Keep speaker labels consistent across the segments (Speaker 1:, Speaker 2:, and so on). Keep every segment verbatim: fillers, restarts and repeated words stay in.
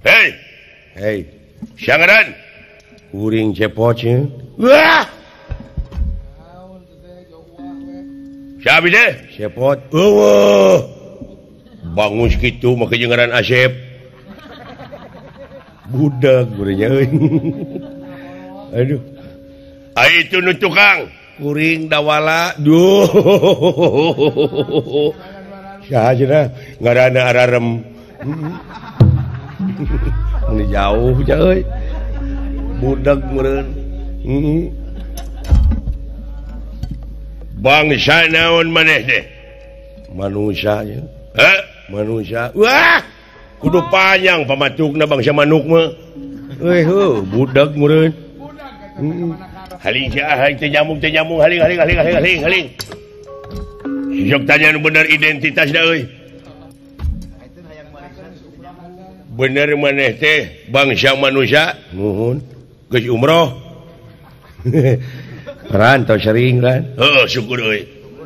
Speaker 1: Hei Hei Syangaran kuring cepotnya wah siapa deh cepot oh bangun segitu maka jengaran Asep budak gurenya aduh ayo itu nu tukang kuring dawala duh sahaja ngarana ararem ini jauh jauh budak meureun bangsa naon maneh teh manusia ya heh manusia wah kudu panjang pamatukna bangsa manuk mah euy heuh budak meureun haling sia haling teh nyamuk teh nyamuk haling haling haling haling haling haling sok tanya nu bener identitas da euy bener maneh teh bangsa manusia nuhun geus umroh ran tau sering kan heeh syukur euy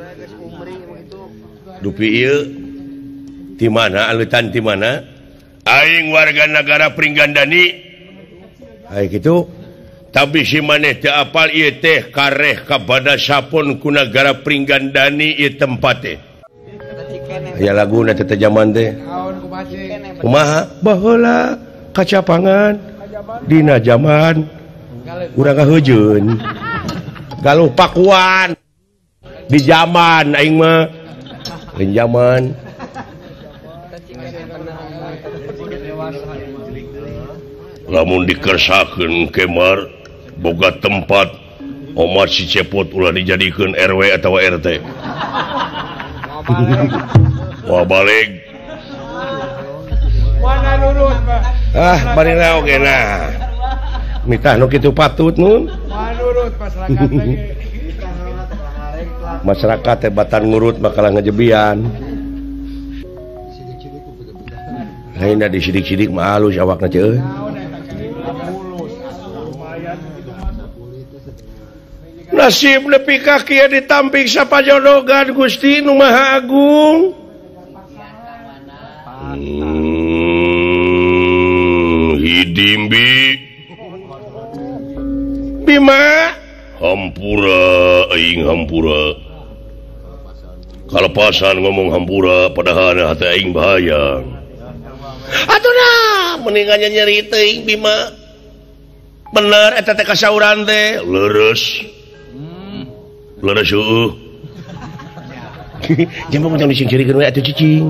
Speaker 1: dupi ieu di mana aleutan di mana aing warga negara Pringgandani ai kitu tapi si maneh teu apal ieu teh kareh kabada sapon ku negara Pringgandani ieu tempat teh aya laguna teh zaman teh kumaha baheula kacapangan dina zaman urang kaheujeun galuh pakuan di zaman aing mah di zaman lamun dikersakeun kemar boga tempat Omar si cepot ulah dijadikeun R W atau R T wah balik mana nurut ah bari na oge nah mitah nu kitu patut nun manurut masyarakat lagi masyarakat teh batan ngurut bakal ngejebian lainna disidik-sidik mah halus awakna teh nasib nepi ka kieu ditampik sapajodogan Gusti Nu Maha Agung hmm, hidimbi Bima hampura aing hampura kalepasan ngomong hampura padahal hati aing bahaya atuh nah mendingan nyeri teuing Bima bener eta teh kasauran teh leres leres heueuh jangan jangan disingkirikeun we atuh cicing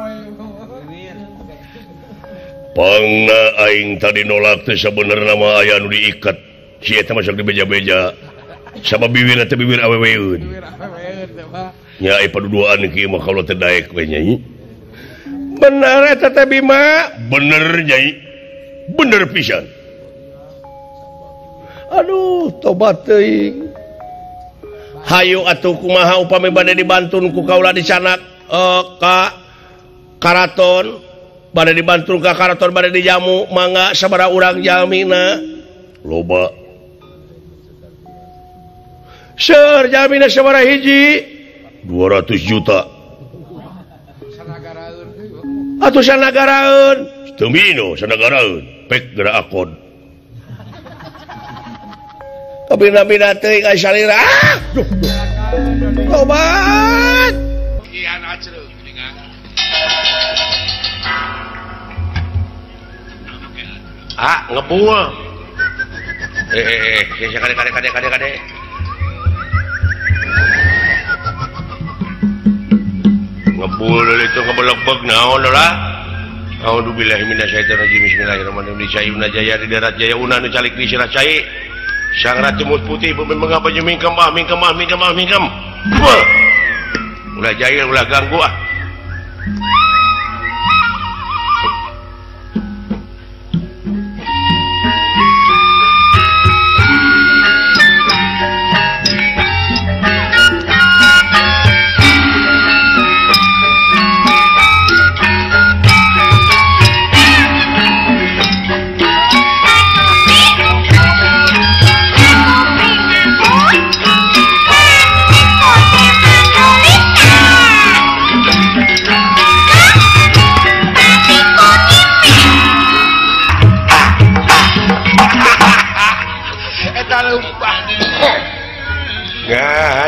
Speaker 1: pangna aing tadi nolak teh sabenerna mah aya nu diikat si eta masuk di beja-beja sama bibir teh bibir aweweun nya ai paduduan kieu mah kalau teh daek we nyai bener eta teh Bima bener nyai bener pisan aduh tobat teuing hayu atuh kumaha upami bade dibantun ku kaula di sanak uh, ka karaton bade dibantun ka karaton bade dijamu mangga sabaraha urang jalmina loba seur jalmina sabaraha hiji dua ratus juta atuh sanagaraeun teu mino sanagaraeun pek geura akod kabina-bina teuing aya salira ah duh tobat kian acreug ah ngebul eh eh eh kade kade kade kade kade ngebul itu ngebelek-belek naon lah a'udzubillahi minasyaitonirrajim bismillahirrahmanirrahim di Cayuna Jaya di darat Jaya Una nu calik di Sirah Cai sang ratu mut putih pemimpin mengapa je mingkem ah mingkem ah mingkem ah mingkem ulah jahil ulah ganggu ah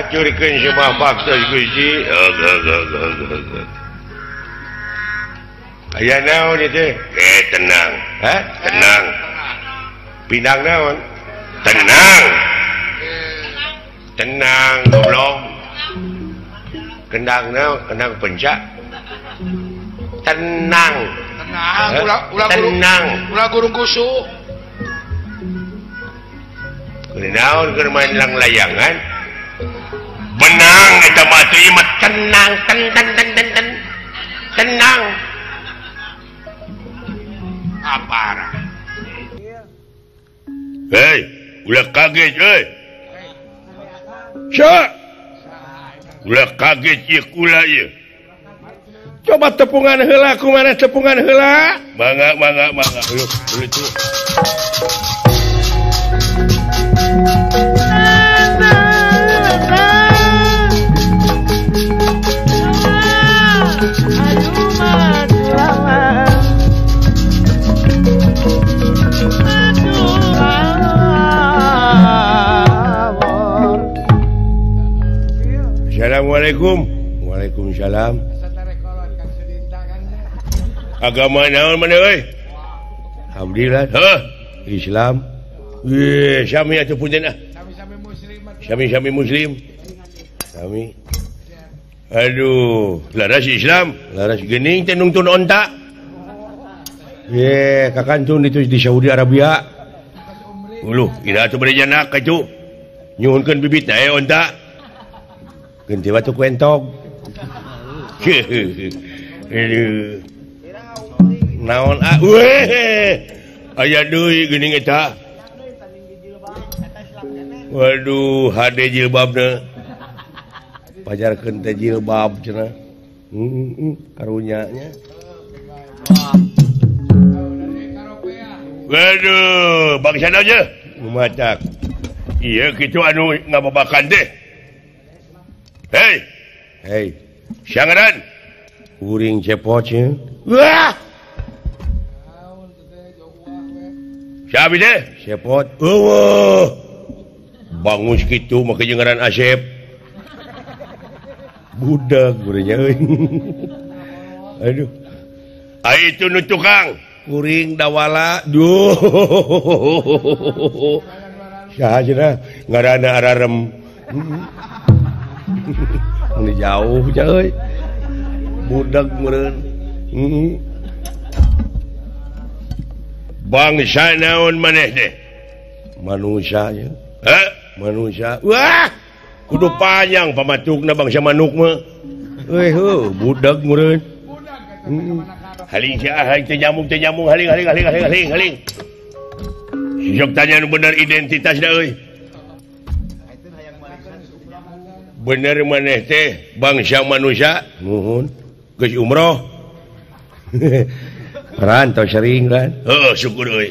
Speaker 1: curikeun semua fakta Gusti. Aya naon ieu teh? Eh tenang. Hah? Tenang. Pinang naon? Tenang. Tenang goblok. Kendang naon? Kendang pencak. Tenang.
Speaker 2: Tenang, ulah ulah
Speaker 1: tenang.
Speaker 2: Ulah gurung kusuk.
Speaker 1: Naon keur main lang layangan? Benang eta mah teh mah tenang, ten ten ten ten ten. Tenang. Apa? Hei, ulah kaget euy. Sa. Ulah kaget ieu kula ieu. Coba tepungan heula kumaha tepungan heula? Mangga mangga mangga. Uluk uluk itu. Assalamualaikum. Waalaikumsalam. Agama naon mana euy? Alhamdulillah. Heuh, Islam. Ye, sami atuh punten ah.
Speaker 2: Sami-sami muslim.
Speaker 1: Sami-sami muslim. Sami. Aduh, laras Islam, laras geuning teh nungtun onta. Ye, kakantun itu di Saudi Arabia. Uluh, ira atuh bade janak kitu. Nyuhunkeun bibitna aya onta. Ganti batu kuentog. Aduh. Naon ah weh. Aya deui geuning eta. Waduh, hade jilbabna. Pajarkeun teh jilbab cenah. Heeh, karunya nya. Waduh, bangsa aja. Lumacak. Iya kitu anu ngababakan teh. Hei. Hei. Sangaran. Uring cepot nya. Wah. Siapa deh? Cepot. Eueuh. Bangus kitu make jengaran Asep. Budak gurenya euy. Aduh. Ai itu nu tukang kuring dawala. Duh. Saha cenah ngaranna ararem. Ini jauh euy. Budak meureun. Heeh. Bangsa naon maneh teh? Manusia nya. Hah? Manusia. Wah. Kudu panjang pamatukna bangsa manuk mah. Euy heuh, budak meureun. Heeh. Haling sia haling teh nyamuk teh nyamuk haling haling haling haling haling haling. Sok tanya nu bener identitasna euy. Bener maneh teh bangsa manusia? Nuhun. Geus umroh. Rantau sering kan? Heeh, syukur euy.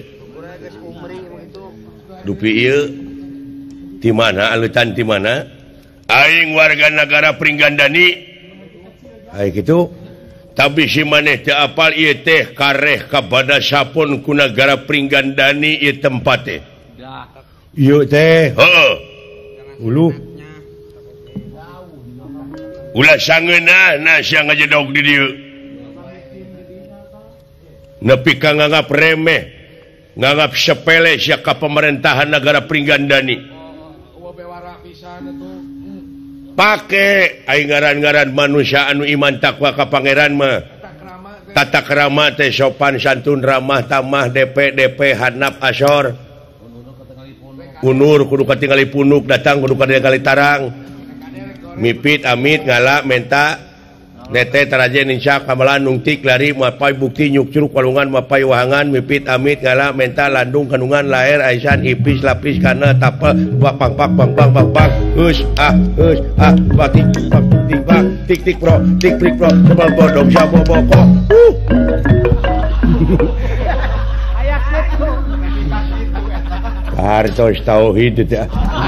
Speaker 1: Dupi ieu di mana aleutan di mana? Aing warga negara Pringgandani. Ai kitu. Tapi si maneh teu apal ieu teh kareh kabada sapun ku negara Pringgandani ieu tempat teh. Ieu teh, heeh. Ulu. Ulah sangeuna na sia ngajedog di dieu. Nepi ka nganggap remeh, nganggap sepele sia ka pemerintahan negara Pringgandani. Pake aing ngaran-ngaran manusia anu iman takwa ka pangeran mah. Tata krama teh sopan santun ramah tamah D P D P handap asor. Unur kudu katingali punuk datang kudu katingali tarang. Mipit amit ngala menta nete tarajen insya kamalan nungtik lari mapai bukti nyuk curug walungan mapai wahangan mipit amit ngala menta landung kandungan lahir aisan ipis lapis kana tapa bak bak bak bang bang bang bang us ah us ah batik bak tik bak tik tik pro tik tik pro sebab bodong sabo boko uh Kartos tauhid itu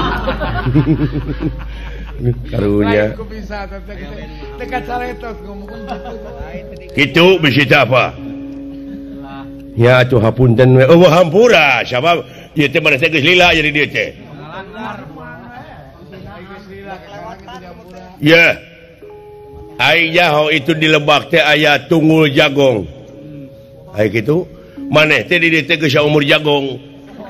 Speaker 1: karunya gitu bisa apa ya tuh hapunten we oh hampura siapa ieu teh mana teh geus lila jadi dieu teh ya Ayah itu di Lebak teh aya tunggul jagong. Aya kitu. Maneh teh di dieu teh geus umur jagong.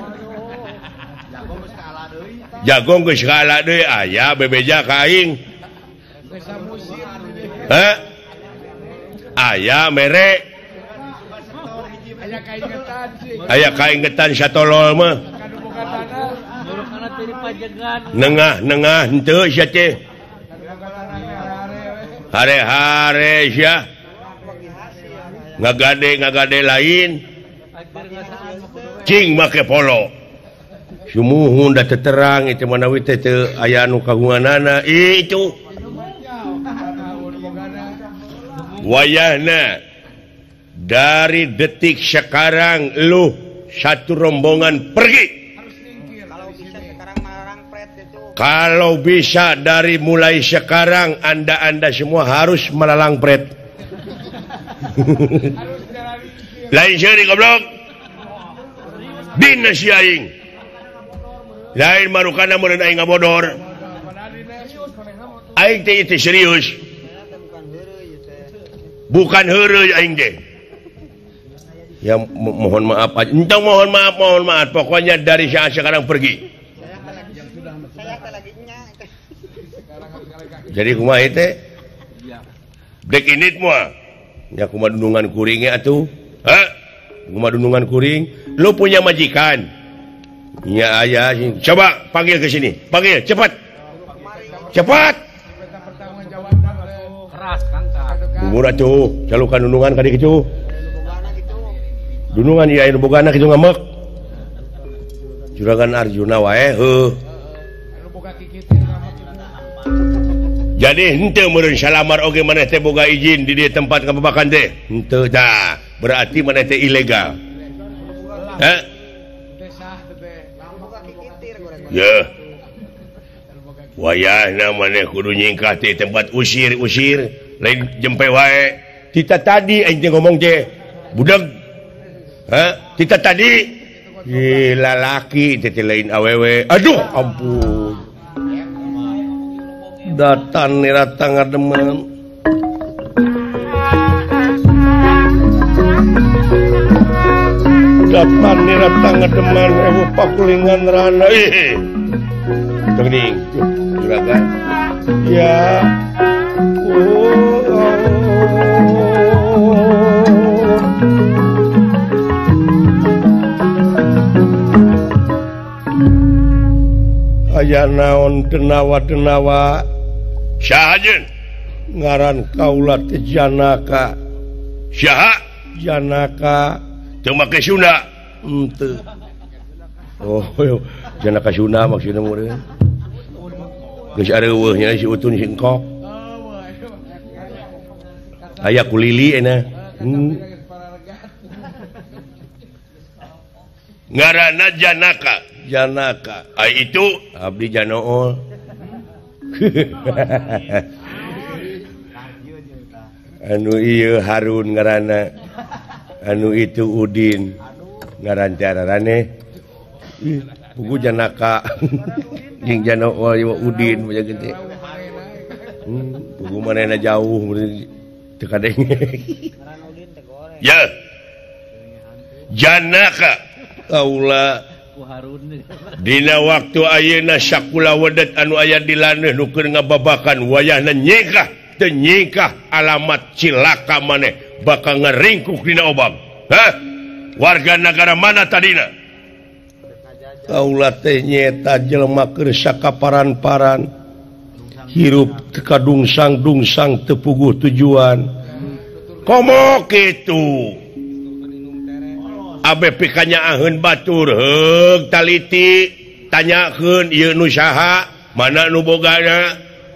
Speaker 1: Jagong geus kaala deui aya bebeja ka aing. Heh? Aya mere. Aya kaingetan sih. Aya kaingetan satolol mah. Nengah-nengah henteu sia teh. Hare-hare sia ngagade ngagade lain cing make polo sumuhun da terang itu manawi teh teu aya anu kagunganana itu wayahna dari detik sekarang lu satu rombongan pergi. Kalau bisa dari mulai sekarang Anda-anda semua harus melalang pret. Lain seueur goblok. Dina si aing. Lain marukana meureun aing ngabodor. Aing teh itu serius. Bukan heureuy aing teh. Ya mohon maaf aja. Entong mohon maaf, mohon maaf. Pokoknya dari saat sekarang pergi. Jadi kumaha teh? Dek init moal. Ya kumaha dundungan kuringnya atuh. Hah? Kumaha dundungan kuring? Lu punya majikan? Ya aya. Coba panggil ke sini. Panggil, cepat. Cepat. Keras kangka. Umur atuh, calukan dundungan ka dieu kitu. Dundungan ieu anu bogana kitu ngamek. Juragan Arjuna wae, heuh. Jadi henteu meureun salamar oge maneh teh boga izin di dieu tempat kababakan teh. Henteu dah. Berarti maneh teh ilegal. Heh? Ya. Wayahna maneh kudu nyingkah teh tempat usir-usir, lain jempe wae. Tita tadi aing teh ngomong teh budak. Hah? Tita tadi ih lalaki teh lain awewe. Aduh, ampun. Datan nirata ngademen Datan nirata ngademen ewu pakulingan rana ih teuing juragan ya oh, oh. Aya naon denawa-denawa Syahajen ngaran kaula teh Janaka. Syaha Janaka teu make Sunda. Henteu. Oh, Janaka Sunda maksudna meureun. Geus areuweuh nya si Utun si Engkok. Aya ku Lili ena. Hmm. Ngaranna Janaka. Janaka. Ai itu abdi Janool. Anu ieu Harun ngaranna. Anu itu Udin ngaran cararane. Ih, pugu Janaka. Jeung Janool ieu Udin punya gede. Hmm, pugu manehna jauh teu kadeng. Ya. Janaka kaula dina waktu ayeuna sakula wedet anu aya di laneuh nu keur ngababakan wayahna nyekah teu nyekah alamat cilaka maneh bakal ngaringkuk dina obam. Hah? Warga negara mana tadina? Kaula teh nyeta jelema keur sakaparan-paran hirup teu kadungsang-dungsang teu puguh tujuan. Komo kitu? Abe pikanyaaheun batur heug taliti tanyakeun ieu nu saha mana nu bogana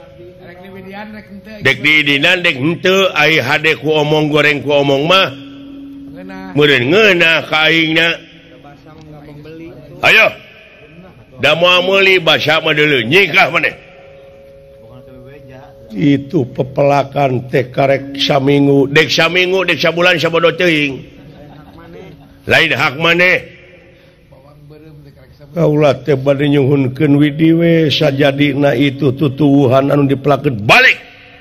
Speaker 1: dek didinan dek henteu ai hade ku omong goreng ku omong mah meureun ngeunah ka aingna ayo da moal meuli basa mah deuleu nyikah maneh itu pepelakan teh karek saminggu dek saminggu dek sabulan sabodo teuing lain hak maneh kaulah teh bade nyuhunkeun widiwe sajadina itu tutuwuhan anu dipelakeun balik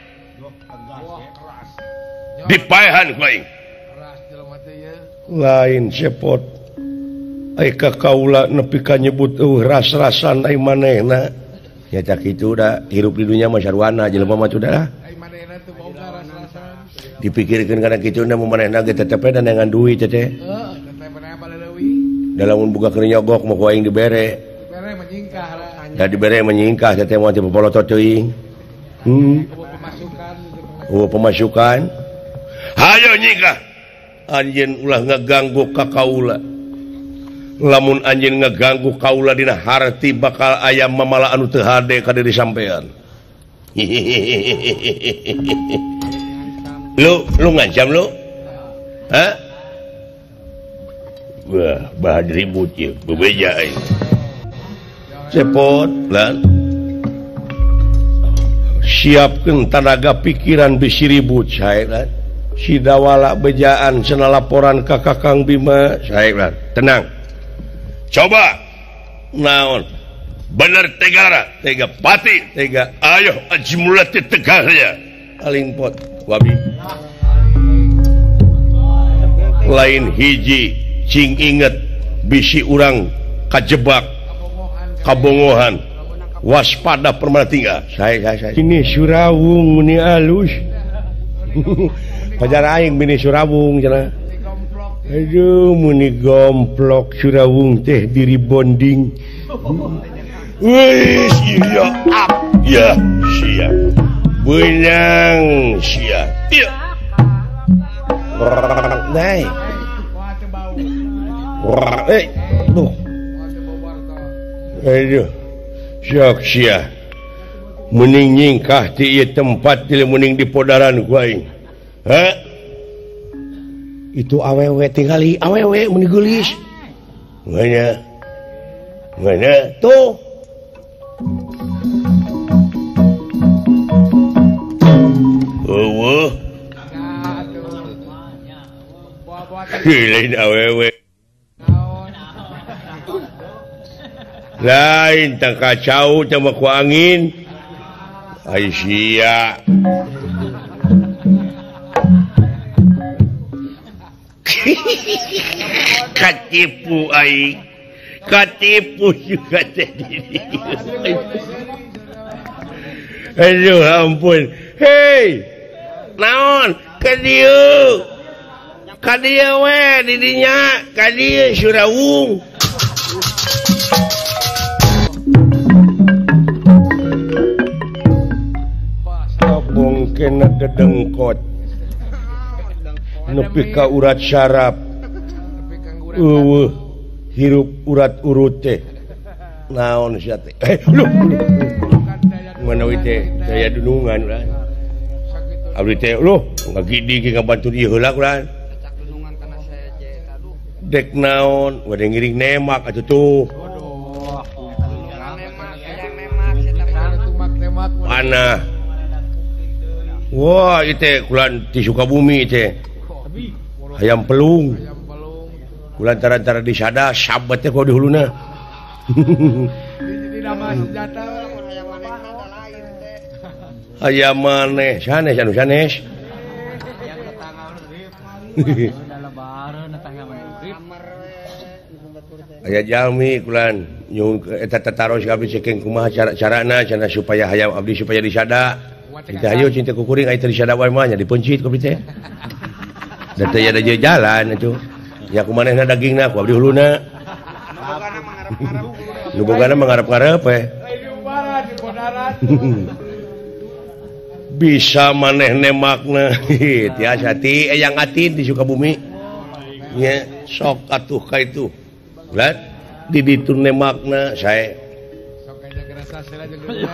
Speaker 1: dipaehan ku aing lain cepot ai ka kaula nepi ka nyebut eueuh ras-rasan ai manehna nya cak kitu da hirup di dunya mah sarwana jelema mah da ai manehna teu boga ras-rasan dipikirkeun kana kitu na manehna ge tetep da dengan duit teh heeh tetep maneh baleuwi da lamun boga keur nyogok mah ku aing dibere dibere menyingkah da dibere menyingkah teh mah teh popolotot teuing hmm pemasukan oh pemasukan hayo nyingkah anjeun ulah ngaganggu ka kaula lamun anjeun ngaganggu kaula dina harti bakal aya mamala anu teu hade ka diri sampean lu lu ngancam lu ha wah bah ribut ye bebeja ai cepot lan siapkeun tenaga pikiran bisi ribut sae lan si dawala bejaan cenah laporan ka Kakang Bima sae lan tenang coba naon bener tegara tega pati tega ayo aji mulati tegar ya aling pot wabi lain hiji cing inget bisi urang kajebak kabongohan waspada permatingga saya saya ini Surawung meni alus pajar aing bini Surawung cenah aduh meni gomplok Surawung teh diri bonding wis iya up ya siap benang siap iya naik eh tuh aduh siap siap mending nyingkah ti ieu tempat ti mending di podaran ku aing ha itu awewe tingali awewe meni geulis nganya nganya tuh eueuh lain awewe lain tang kacau tang ku angin ai sia katipu ai katipu juga tadi aduh ampun hei naon ka dieu ka dieu we di dinya ka dieu Surawung bongkena dedengkot nepi ka urat syaraf eueuh hirup urat urut teh naon sia teh eh lu mana we teh daya dunungan urang abdi teh lu ngagidi ge ngabantu ieu heula urang dunungan kana saya je aduh dek naon wade ngiring nemak atuh tuh panah wah itu kulan di Sukabumi itu ayam pelung kulan tara-tara di sada sabatnya kau di huluna ayam maneh sanes anu sanes aya jalmi kulan nyung eta tataros abdi cekeng kumaha cara-carana cenah supaya hayam abdi supaya disada kita ayo cinta kukuring ai teh disada wae mah nya dipencit ku abdi teh da teh ada jalan atuh nya kumanehna dagingna ku abdi huluna nu bogana mangarep-ngarep we bisa maneh nemakna tiasa ti eyang atin di Sukabumi nya sok atuh ka itu ulah di ditu nemakna sae sok aya gerasa sela jeung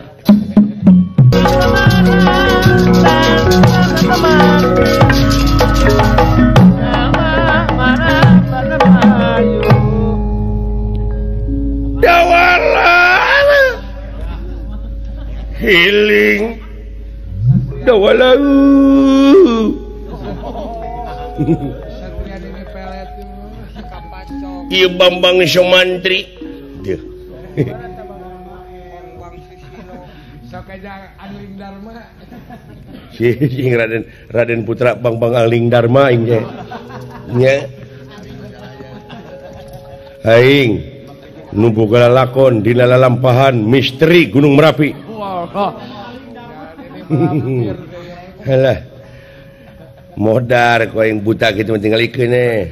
Speaker 1: dawalan healing dawalan ieu Bambang Sumantri dia.
Speaker 2: Sok aja Aling Dharma.
Speaker 1: Si sing Raden Raden Putra Bang Bang Aling Dharma ing ge. Nya. Aing nu boga lakon dina lalampahan misteri Gunung Merapi.
Speaker 2: Wah.
Speaker 1: Halah. Modar ku aing buta kitu tinggal ikeun eh.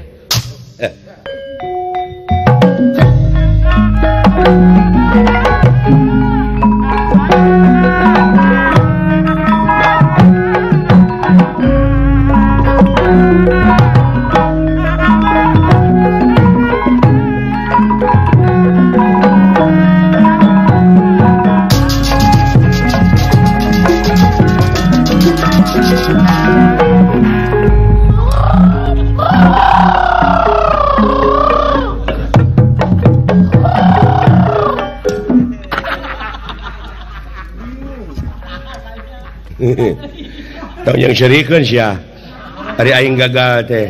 Speaker 1: Tahu yang syarikeun sia. Ari aing gagal teh.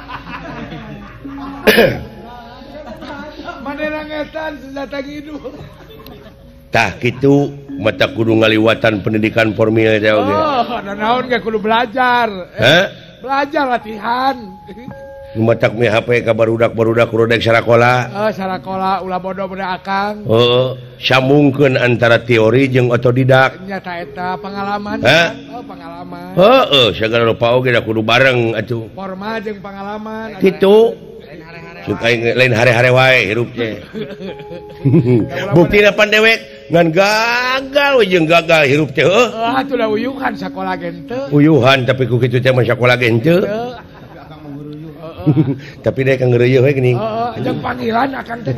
Speaker 2: Manehna ngetan datang hidup.
Speaker 1: Tah kitu mata kudu ngaliwatan pendidikan formil teh oge.
Speaker 2: Oh, ada naon ge kudu belajar.
Speaker 1: Hah?
Speaker 2: Belajar latihan.
Speaker 1: Matak mi H P ka barudak-barudak rodek sarakola.
Speaker 2: Oh, sarakola ulah bodoh budak akang.
Speaker 1: Heeh, sambungkeun antara teori jeung otodidak.
Speaker 2: Nyata eta pengalaman.
Speaker 1: Hah?
Speaker 2: Oh, pengalaman.
Speaker 1: Heeh, sagala rupa oge da kudu bareng atuh.
Speaker 2: Formal jeung pengalaman.
Speaker 1: Kitu. Suka lain hare-hare wae hirup teh. Buktina pan dewek ngan gagal we jeung gagal hirup teh heuh.
Speaker 2: Ah, atuh da uyuhan sakola gen teu.
Speaker 1: Uyuhan tapi ku kitu teh mah sakola ge henteu. Tapi dia kan ngereueuh we geuning.
Speaker 2: Heeh, jeung panggilan akan teh.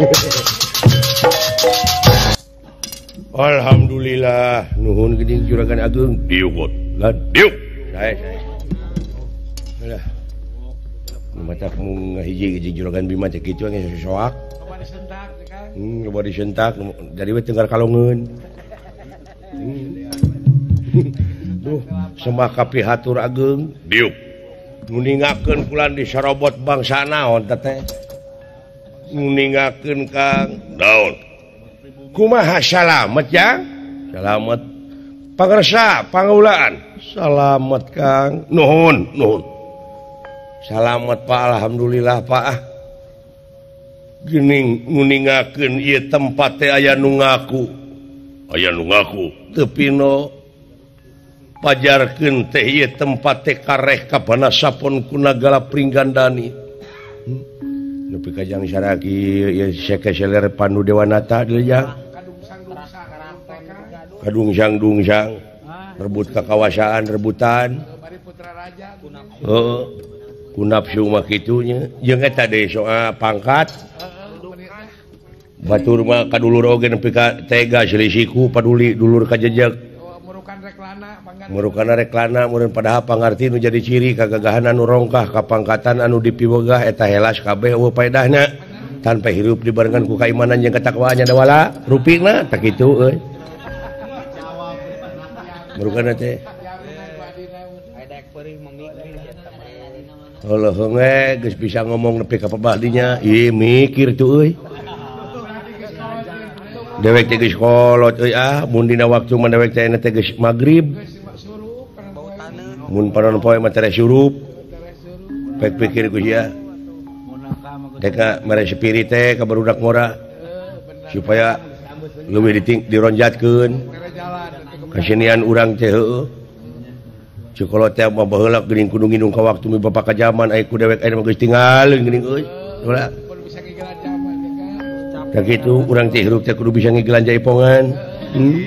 Speaker 1: Alhamdulillah nuhun geuning juragan ageung diugot. Lan diuk. Sae sae. Alah. Matak mung hiji-hiji juragan Bima teh kitu ge soak.
Speaker 2: Coba disentak teh kan.
Speaker 1: Hmm, coba disentak jadi we tenggar kalongeun. Duh, semaka pihatur ageung diuk. Nuningakeun kulan di sarobot bangsa naon teh? Nuningakeun Kang daun. Kumaha salamet ya? Salamet. Pangresa, pangaulaan. Salamet Kang. Nuhun, nuhun. Salamet Pak, alhamdulillah Pak. Geuning nuningakeun ieu tempat teh aya nu ngaku. Aya nu ngaku teu pino. Pajarkeun teh ieu tempat teh kareh kapanasapon ku nagara Pringgandani. Nepi ka jang saraki ieu sekeseler Pandu Dewanata deui jang. Kadung sang-dung-sang. Rebut kakawasan, rebutan.
Speaker 2: Bari putra raja.
Speaker 1: Heeh. Ku nafsu mah kitu nya. Jeung eta deui soal pangkat. Batur mah kadulur oge nepi ka tega selisiku paduli dulur ka jejeg. Merukana reklana mureun padahal pangarti nu jadi ciri kagagahan anu rongkah kapangkatan anu dipiwegah eta helas kabeh eueuh paedahna tanpa hirup dibarengan ku kaimanan jeung katakwaan nya dawala rupina tak kitu euy. Merukana teh Allah heuge geus bisa ngomong nepi ka pabahdinya ieu mikir tuh euy. Dewek teh geus kolot euy ah mun dina waktu mah dewek teh teh geus magrib. Mun panon poe mah tere surup. Pek pikir ku sia. Teka mere spirit teh ka barudak ngora. Supaya leuwih diting dironjatkeun. Kasenian urang teh heueuh. Cikolot teh mah baheula geuning kudu nginung ka waktu mi bapak ka zaman aya ku dewek aya mah geus tinggalin geuning euy. Ulah. Tak gitu urang teh hirup teh kudu bisa ngigelan jaipongan. Hmm.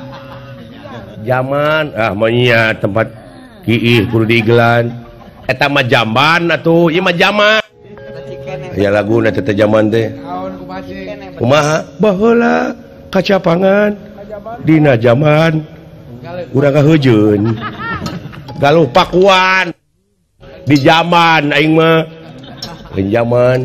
Speaker 1: Zaman ah mah nya tempat kiih kudu digelan. Eta mah jamban atuh, ieu mah jaman. Aya laguna teh jaman teh. Kumaha? Baheula kacapangan dina zaman urang kaheujeun. Galuh pakuan di zaman aing mah. Lain zaman.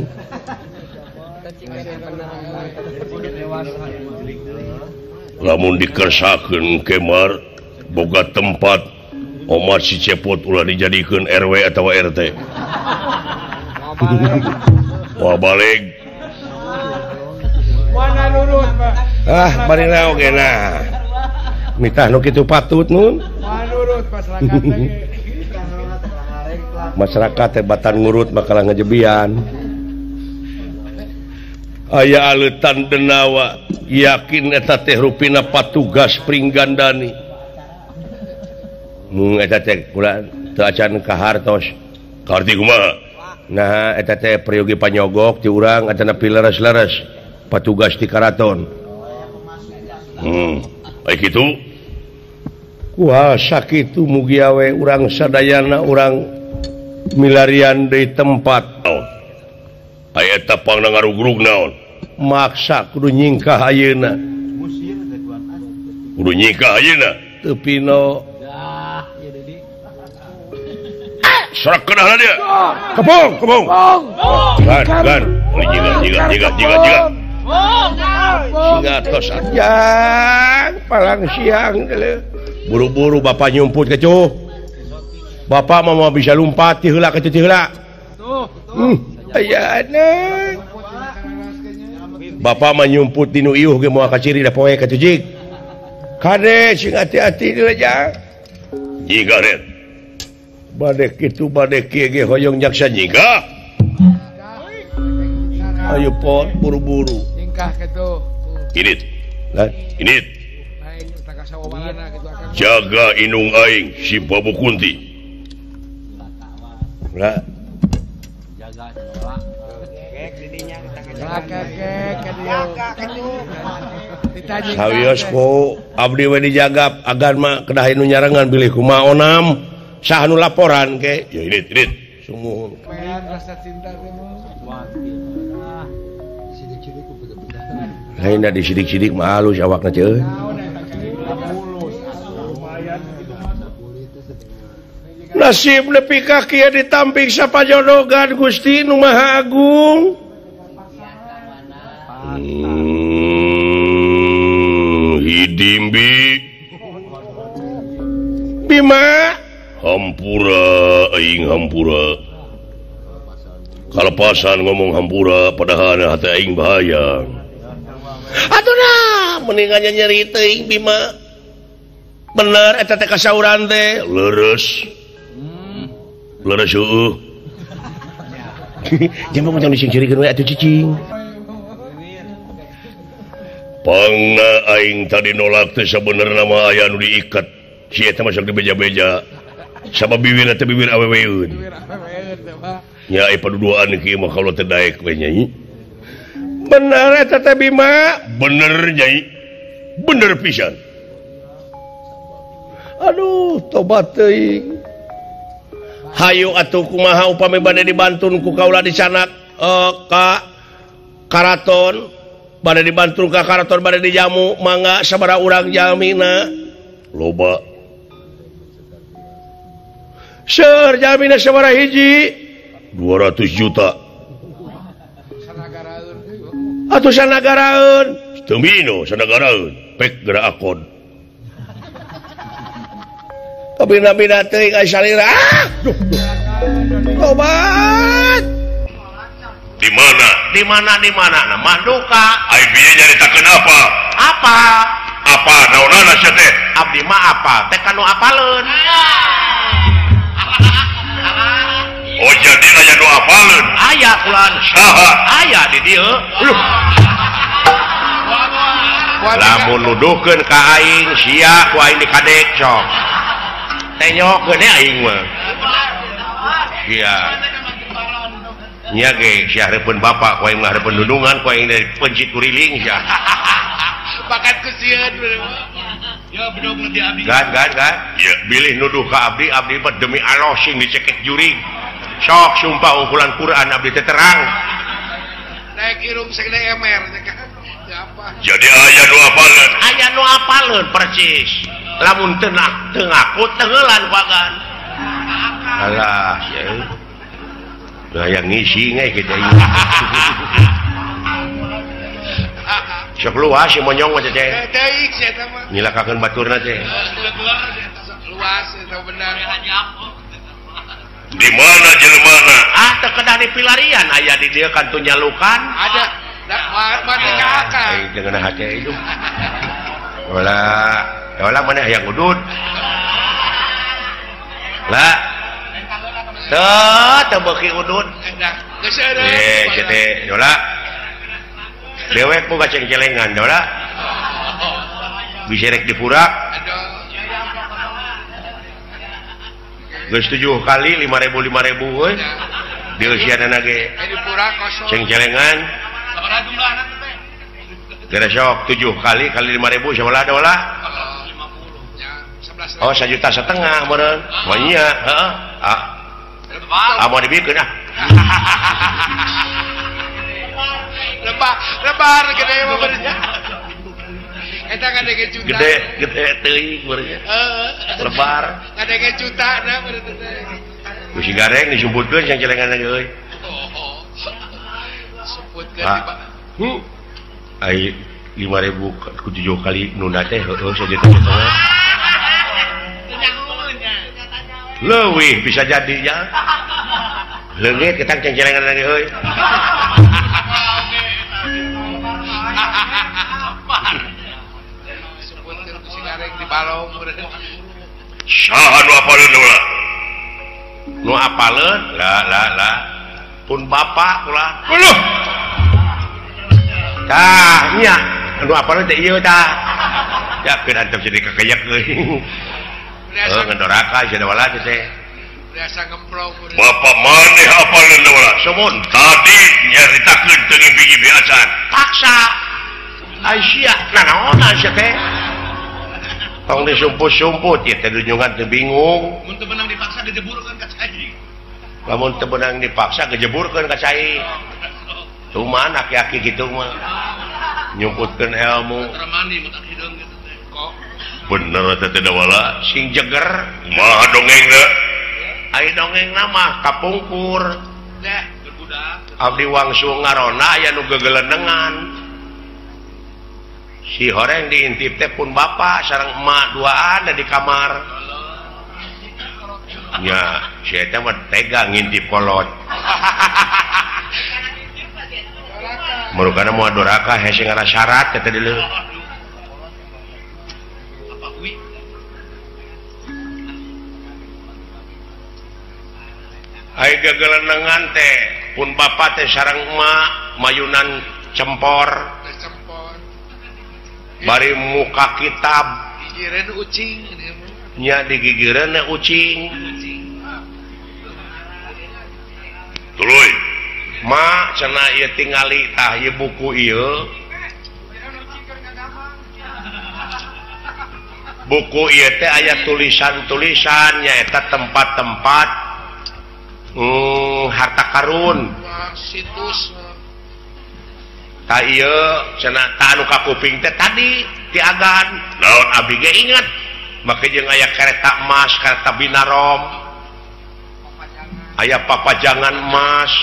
Speaker 1: Lamun dikersakeun kemar boga tempat Omar si cepot ulah dijadikeun R W atau R T. Wah balik.
Speaker 2: Mana manurut Pak.
Speaker 1: Ah marina oge nah mitah nu kitu patut nun
Speaker 2: Manurut masyarakat lagi.
Speaker 1: masyarakat tebatan ngurut bakal ngejebian aya aleutan denawa yakin eta teh rupina patugas Pringgandani mung eta teh kula teu acan kahartos karti kumaha nah eta teh priogi panyogok ti urang atana pileres-leres patugas di karaton hmm aya kitu kuasa kitu mugi awe urang sadayana urang milarian di tempat oh. Aya tapang ngarugrug naon maksa kudu nyingkah ayeuna kudu nyingkah ayeuna teu pino serak kenah dia kepong kepong gan gan jiga jiga jiga jiga jiga singa tos ajang palang siang buru-buru bapak nyumput ke cuh bapak mau bisa lompat ti heula ka ti heula tuh hmm aya anak bapak mah nyumput dinu ieuh ge moal ka ciri da poe ka tujig kade sing hati-hati deui aja jiga red bade kitu bade kieu ge hoyong jaksa jiga ayo pot buru-buru
Speaker 2: Tingkah kitu.
Speaker 1: Init lah init
Speaker 2: Aing taka sawawarana kitu akan.
Speaker 1: jaga inung aing si Babu Kunti lah
Speaker 2: Jaga sekolah. Kek didinya kita kek ke dia.
Speaker 1: sawios ku abdi we dijaga agan mah kedah nu nyarengan bilih kumaha onam saha nu laporan ke ya init init sumuhun
Speaker 2: Main rasa cinta kamu.
Speaker 1: lainna disidik-sidik mah halus awakna ceuh nasib nepi ka kieu ditampik sapajodogan Gusti Nu Maha Agung hmm, hidimbi Bima hampura aing hampura kalepasan ngomong hampura padahal hati aing bahaya atuh nah mendingan nyeri teuing Bima bener eta teh kasauran teh leres leres heueuh jeung mah tong disingcirikeun we atuh cicing pangna aing tadi nolak teh sabenerna mah aya nu diikat si eta mah sok dibeja-beja sabab bibirna teh bibir aweweun nya ai paduduan kieu mah kalau teh daek we nyai bener eta teh Bima bener nyai bener pisan aduh tobat teuing hayu atuh kumaha upami bade dibantun ku kaula di sana uh, ka karaton bade dibantun ka karaton bade dijamu mangga sabaraha urang jalmina loba seur jalmina sabaraha hiji dua ratus juta atuh sanagaraeun teu mino sanagaraeun pek geura akon kabina-bina teuing aya salira ah duh tobat di mana di mana di mana nama duka ai bieu nyaritakeun apa apa apa naonana sia teh abdi mah apa teh kanu apaleun oh jadi aya nu apaleun aya kulan saha aya di dieu lamun nuduhkeun ka aing sia ku aing dikadek sok tenyokeun aing mah iya nya ge sia hareupeun bapak ku aing mah hareupeun dudungan ku aing dari pencit kuriling sia
Speaker 2: Sepakat kesieun ya bedog di abdi
Speaker 1: gan gan gan ya bilih nuduh ka abdi abdi mah demi Allah sing dicekek jurig sok sumpah ukulan Quran abdi teh terang
Speaker 2: naik irung segede emer kan siapa
Speaker 1: jadi aya nu apaleun
Speaker 3: aya nu apaleun percis lamun teu teu ngaku teulan pagan
Speaker 1: alah sia gaya ngisi nge kita ini sok luas si monyong mah teh
Speaker 2: teuing sia eta mah
Speaker 1: nyilakakeun baturna teh
Speaker 2: luas eta benar
Speaker 1: di mana jelmana
Speaker 3: ah teu kedah dipilarian aya di dieu kan tu nyalukan
Speaker 2: ada
Speaker 3: dengan hati itu wala wala mana yang udut lah teu teu beuki udut eh cete dola dewek boga cengcelengan dola bisa rek dipurak geus tujuh kali lima ribu lima ribu euy di usiana ge cengcelengan gara sok tujuh kali kali lima ribu sabalah dola oh sejuta setengah meureun mah nya heeh ah ah mau dibikeun ah
Speaker 2: lebar lebar gede mah benernya eta ngadege juta
Speaker 3: gede gede teuing benernya heeh lebar
Speaker 2: ngadege juta na bener teh
Speaker 3: geus gareng disumputkeun cengcelengan ge euy
Speaker 2: oh sumputkeun di Pak
Speaker 3: hu ai lima ribu ku tujuh kali nunda teh heuh sejuta setengah leuwih bisa jadi ya leungit ketang cengcelengan lagi euy
Speaker 2: sebutkeun ku sigareng di balong
Speaker 3: saha nu apaleun ulah nu apaleun la la la pun bapak ulah uluh tah nya nu apaleun teh ieu tah yakeun antep jadi kakeyak euy oh ngedoraka sia wala teh
Speaker 2: biasa ngemplong
Speaker 3: bapak maneh apaleun wala samun tadi nyaritakeun teu ngimpi-ngimpi acan paksa Aisyah nah naon sia teh tong disumput-sumput ieu teh dunjungan teu bingung
Speaker 2: mun teu beunang dipaksa dijeburkeun ka cai
Speaker 3: lamun teu beunang dipaksa gejeburkeun ka cai tuh mah aki-aki kitu mah nyumputkeun ilmu
Speaker 2: mandi mutak hideung gitu teh kok
Speaker 3: bener teh teh wala sing jeger mah dongengna ai dongengna mah kapungkur
Speaker 2: teh budak
Speaker 3: abdi wangsul ngarona aya nu gegelenengan si horeng diintip teh pun bapak sareng emak duaan di kamar nya si eta mah tega ngintip kolot murukana moal doraka hese ngara syarat teh dieu ai gegelenengan teh pun bapak teh sareng emak mayunan cempor
Speaker 2: cempor
Speaker 3: bari muka kitab
Speaker 2: gigireun ucing
Speaker 3: nya digigireun ucing tuluy ma cenah ieu tingali tah ieu buku ieu buku ieu teh aya tulisan-tulisan nyaeta tempat-tempat hmm, harta karun
Speaker 2: situs
Speaker 3: tah ieu cenah tah anu kakuping teh tadi ti agan naon abdi ge inget make jeung aya kereta emas kereta binarom aya papajangan emas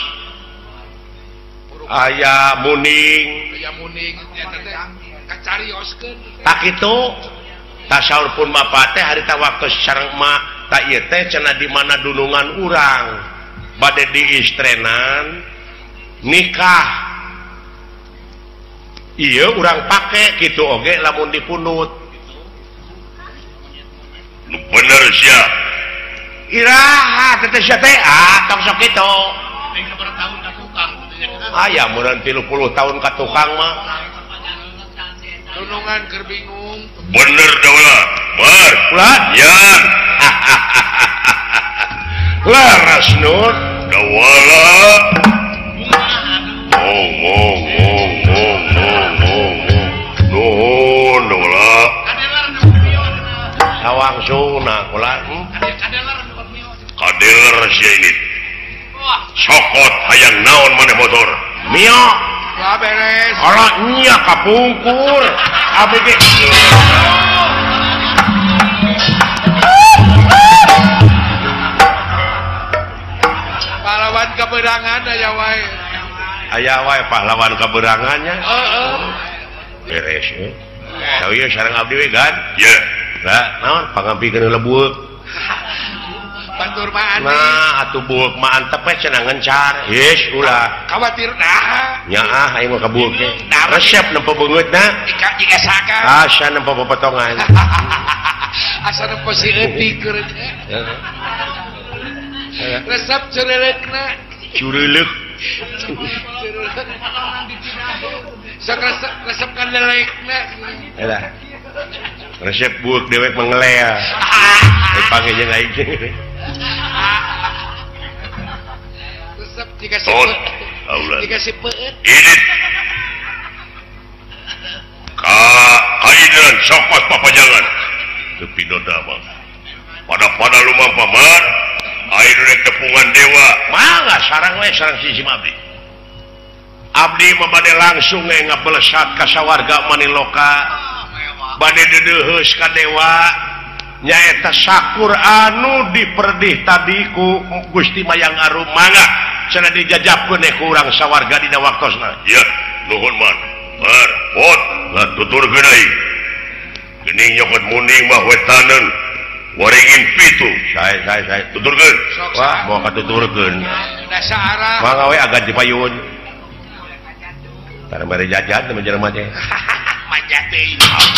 Speaker 3: aya muning
Speaker 2: aya muning eta teh kacarioskeun
Speaker 3: tak kitu tah saur pun bapak teh harita waktu sareng emak tah ieu teh cenah di mana dunungan urang bade diistrenan nikah ieu urang pake kitu oge lamun dipunut bener sia iraha teh sia teh ah tong sok kitu aya meureun tilu puluh tahun ka tukang mah
Speaker 2: dunungan keur bingung
Speaker 3: bener daula bar ulah yan laras nur dawala ngong ngong ngong ngong ngong ngong nuhun daula sawang suna kula kadeler sia ini sokot hayang naon maneh motor mio
Speaker 2: lah beres
Speaker 3: ala nya kapungkur abg
Speaker 2: pahlawan keberangan aya wae
Speaker 3: aya wae pahlawan keberangannya
Speaker 2: heeh
Speaker 3: beres eh tau ieu sareng abdi we gan ye lah naon pangampikeun lebueuk
Speaker 2: bantu batur mah
Speaker 3: nah atuh buuk mah antep we cenah ngencar yes ulah
Speaker 2: khawatir nah
Speaker 3: nya ah aing mah kabuuk teh resep nempo beungeutna
Speaker 2: jika jika saka
Speaker 3: asa nempo potongan
Speaker 2: asa nempo si eutik keur resep cereulekna
Speaker 3: cureulek
Speaker 2: sok resep resep kandelekna
Speaker 3: lah resep buuk dewek mengelea dipanggil jeung aing
Speaker 2: resep dikasih peut dikasih peut
Speaker 3: ini ka kaideun sok pas papajangan teu pinoda mah pada-pada lumampaman ayeuna rek tepungan dewa mangga sareng we sareng sisi abdi abdi mah bade langsung we ngabelesat ka sawarga Maniloka bade dedeuheus ka dewa nyaeta sakur anu diperdih tadi ku Gusti Mayang Arum mangga cenah dijajabkeun ku urang sawarga dina waktosna ya nuhun man mar pot ngatuturkeun aing geuning nyokot muning mah wetaneun waringin pitu sae sae sae tuturkeun wah moal katuturkeun
Speaker 2: dasara
Speaker 3: mangga we agan dipayun tara mere jajan teh menjelema teh
Speaker 2: manjat deui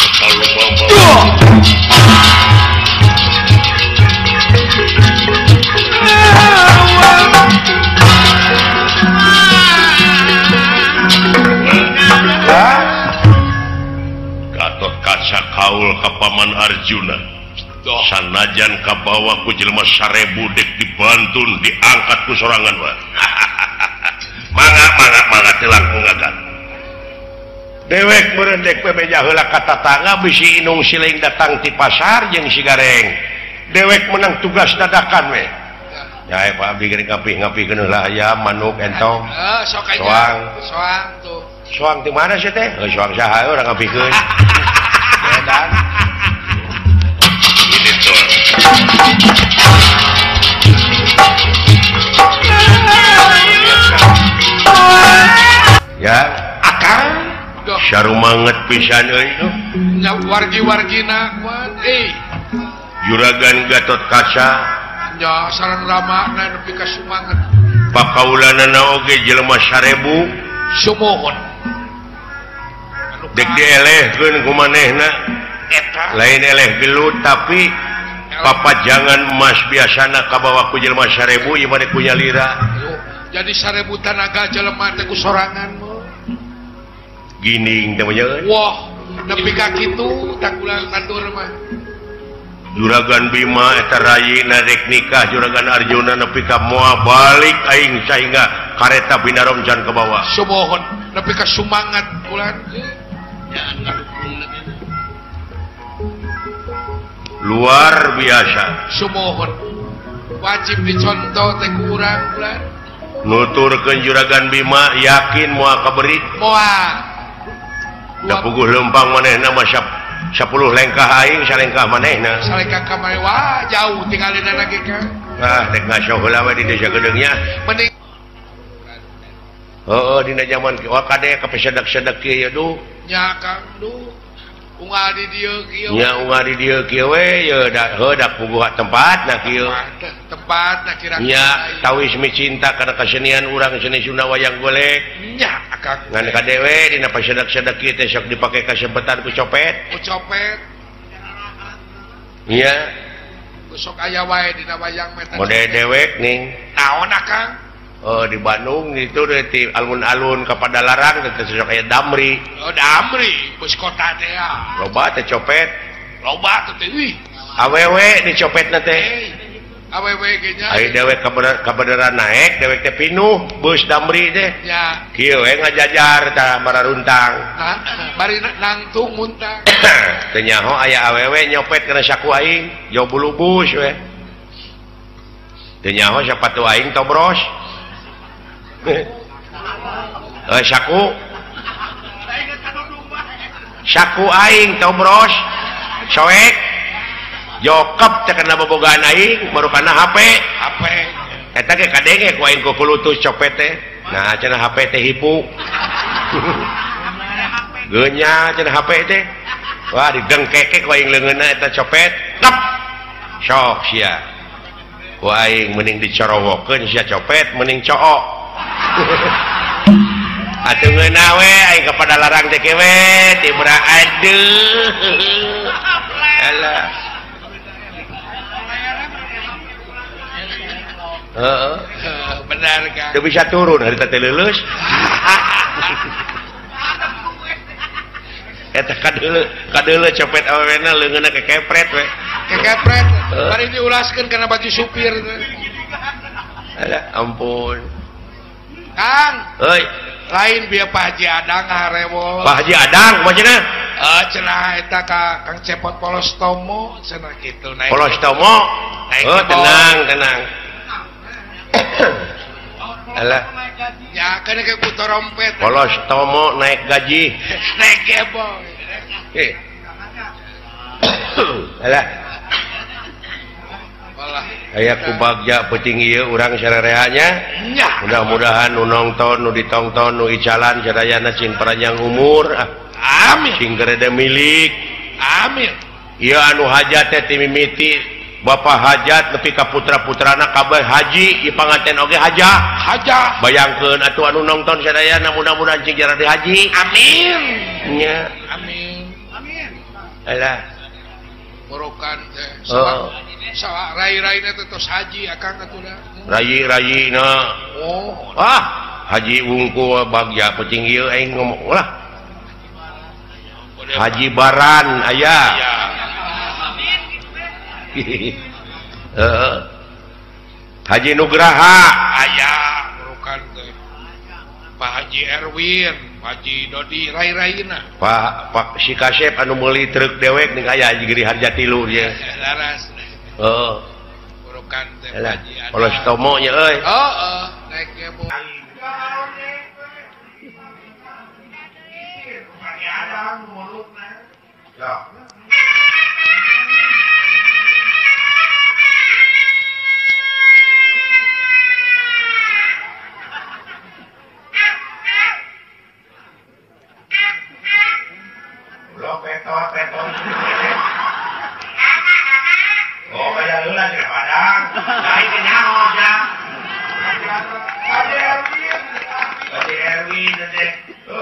Speaker 3: Gatot Kaca kaul ka Paman Arjuna sanajan kabawa ku jelema sarebu dek dibantun diangkat ku sorangan mah mangga mangga mangga teh langkung gagan dewek meureun dek bebeja heula ka tatangga bisi inung siling datang ti pasar jeung si gareng dewek menang tugas dadakan we ya Pak abdi geuning ngapih-ngapihkeun heula aya manuk entong
Speaker 2: heeh sok aja
Speaker 3: soang
Speaker 2: soang tuh
Speaker 3: soang di mana sih teh heuh soang saha urang ngapihkeun edan ini tuh ya
Speaker 2: akang
Speaker 3: sarumanget pisan euy
Speaker 2: nya wargi-wargina kuat eh
Speaker 3: Juragan Gatot Kaca
Speaker 2: nya sareng ramana nepi ka sumanget
Speaker 3: pakaulanana oge jelema sarebu
Speaker 2: sumohon
Speaker 3: dek dielehkeun ku manehna
Speaker 2: eta
Speaker 3: lain eleh gelut tapi papajangan emas biasana kabawa ku jelema sarebu ieu mah ku nyalira
Speaker 2: jadi sarebu tanaga jelema teh ku sorangan mah
Speaker 3: gining teh mah
Speaker 2: wah nepi ka kitu tak ulang batur mah
Speaker 3: Juragan Bima eta rayina rek nikah Juragan Arjuna nepi ka moal balik aing saingga kareta binarom can ke bawah
Speaker 2: sumohon nepi ka sumangat ulan
Speaker 3: luar biasa
Speaker 2: sumohon wajib dicontoh teh ku urang ulan
Speaker 3: nuturkeun Juragan Bima yakin moal kabeurit
Speaker 2: moal
Speaker 3: da puguh lempang manehna mah sepuluh lengkah aing salengkah manehna
Speaker 2: salengkah ka maneh wah jauh tinggalina lagi ka
Speaker 3: ah dek ngaso heula we di desa gedeungnya
Speaker 2: mending
Speaker 3: heeh dina zaman wah kade kapesedak-sedak kieu duh
Speaker 2: nya kang duh unggal di dieu kieu
Speaker 3: nya unggal di dieu kieu we ye da heuh da puguh tempatna kieu
Speaker 2: tempatna kira-kira
Speaker 3: nya tawis mi cinta kana kasenian urang seni Sunda wayang golek
Speaker 2: nya akang
Speaker 3: ngan kadewe dina pasedak-sedak kieu teh sok dipake kasempetan ku copet
Speaker 2: ku copet
Speaker 3: nya
Speaker 2: sok aya wae dina wayang meta
Speaker 3: mode dewek ning
Speaker 2: naon akang
Speaker 3: oh di Bandung itu di alun-alun ka Padalarang teh sok aya damri
Speaker 2: oh damri bus kota teh ya
Speaker 3: loba teh copet
Speaker 2: loba teh euy
Speaker 3: awewe dicopetna teh
Speaker 2: awewe ge nya
Speaker 3: ai dewek kabeneran naik dewek teh pinuh bus damri teh
Speaker 2: nya
Speaker 3: kieu we ngajajar tah bararuntang
Speaker 2: nah bari nangtung muntang
Speaker 3: teh nyaho aya awewe nyopet kana saku aing jauh bulu bus we teh nyaho sapatu aing tobros eh saku saku aing tobros soek jokep teh kana bobogaan aing marupana H P
Speaker 2: H P
Speaker 3: eta ge kadenge ku aing ku kulutus copet teh nah cenah H P teh hipu geunya cenah H P teh wah didengkeke ku aing leungeunna eta copet tep sok sia wah aing mending dicorowokeun sia copet mending cook atuh ngeuna we aing kepada larang teh kewe tibra aduh alah heeh
Speaker 2: benar kan
Speaker 3: teu bisa turun harita teh leuleus eta kadeuleu kadeuleu copet awena leungeunna kekepret we
Speaker 2: kekepret bari diulaskeun kana baju supir
Speaker 3: alah ampun
Speaker 2: Kang
Speaker 3: euy
Speaker 2: lain biar Pak Haji Adang ngarewol
Speaker 3: Pak Haji Adang macana
Speaker 2: eh cenah eta ka Kang Cepot Polos Tomo cenah kitu naik
Speaker 3: Polos Tomo oh tenang tenang alah
Speaker 2: ya kana ke puto rompet
Speaker 3: Polos Tomo naik gaji
Speaker 2: naik gebong
Speaker 3: eh alah
Speaker 2: Walah
Speaker 3: aya ku bagja peuting ieu urang sarereanya
Speaker 2: nya
Speaker 3: mudah-mudahan nu nongton nu ditongton nu icalan sadayana cing panjang umur
Speaker 2: amin
Speaker 3: cing gerede milik
Speaker 2: amin
Speaker 3: ieu anu hajat teh ti mimiti bapa hajat nepi ka putra-putrana kabeh haji ieu panganten oge haja
Speaker 2: haja
Speaker 3: bayangkeun atuh anu nongton sadayana mudah-mudahan cing jarade haji
Speaker 2: amin
Speaker 3: nya
Speaker 2: amin amin
Speaker 3: alah
Speaker 2: borokan teh
Speaker 3: oh
Speaker 2: salah rai-raina teh tos haji akang atuh da
Speaker 3: rayi-rayina
Speaker 2: oh
Speaker 3: ah haji wungkul bagja peuting ieu aing ngomong lah haji baran aya
Speaker 2: ya
Speaker 3: heeh haji nugraha
Speaker 2: aya borokan teh Pak Haji Erwin Pak Haji Dodi rai-raina
Speaker 3: Pak Pak si Kasep anu meuli truk dewek ning aya haji geri harja tilu dia
Speaker 2: laras
Speaker 3: heeh
Speaker 2: borokan teh
Speaker 3: alah
Speaker 2: Haji Adang
Speaker 3: polos tomo nya euy
Speaker 2: oh oh naik gebong
Speaker 3: lo petot petot oh kaya lu lagi padang lain ke nyaho ja
Speaker 2: Haji Erwin
Speaker 3: Haji Erwin teh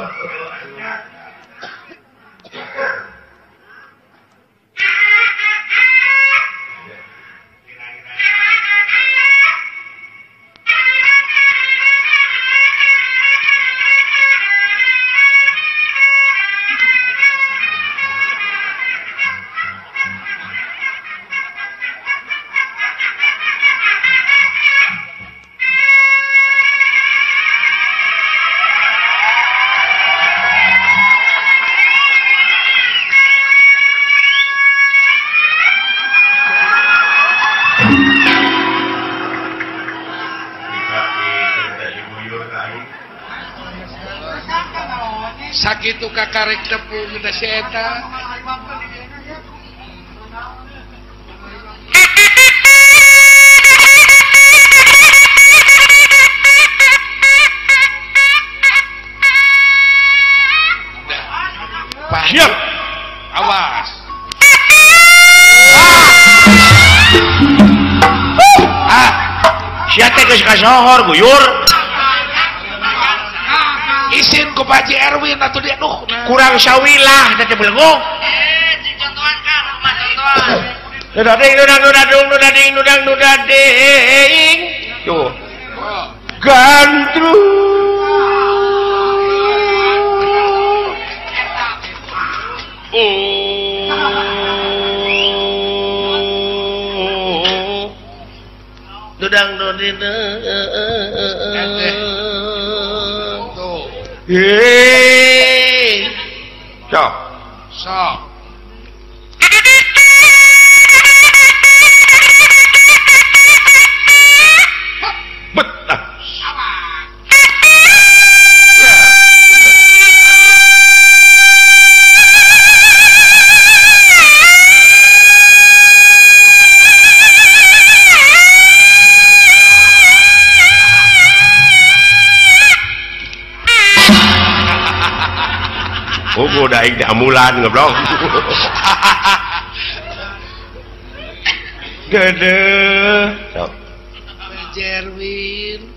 Speaker 2: sakitu kakarek tepung minta si eta
Speaker 3: siap
Speaker 2: awas
Speaker 3: ah sia teh geus kasohor guyur
Speaker 2: isin ku Pak Haji Erwin atuh dia duh
Speaker 3: kurang sawilah teh belenggu nudading nudang nudadung nudading nudang nudading tuh gandrung oh nudang nudading
Speaker 2: tuh
Speaker 3: hei sok
Speaker 2: sok
Speaker 3: betah oh gue udah ikut amulan ngobrol gede
Speaker 2: Erwin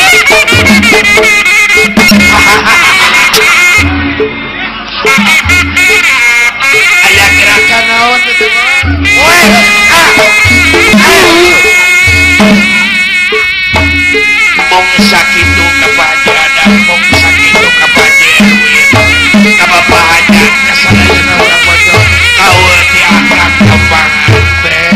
Speaker 3: Ha ha ha!
Speaker 2: sakitu ka Pak Haji Adam mung sakitu ka Pak Haji Erwin ka Bapak Haji ka sadayana urang bojo kaul ti akang kepanganten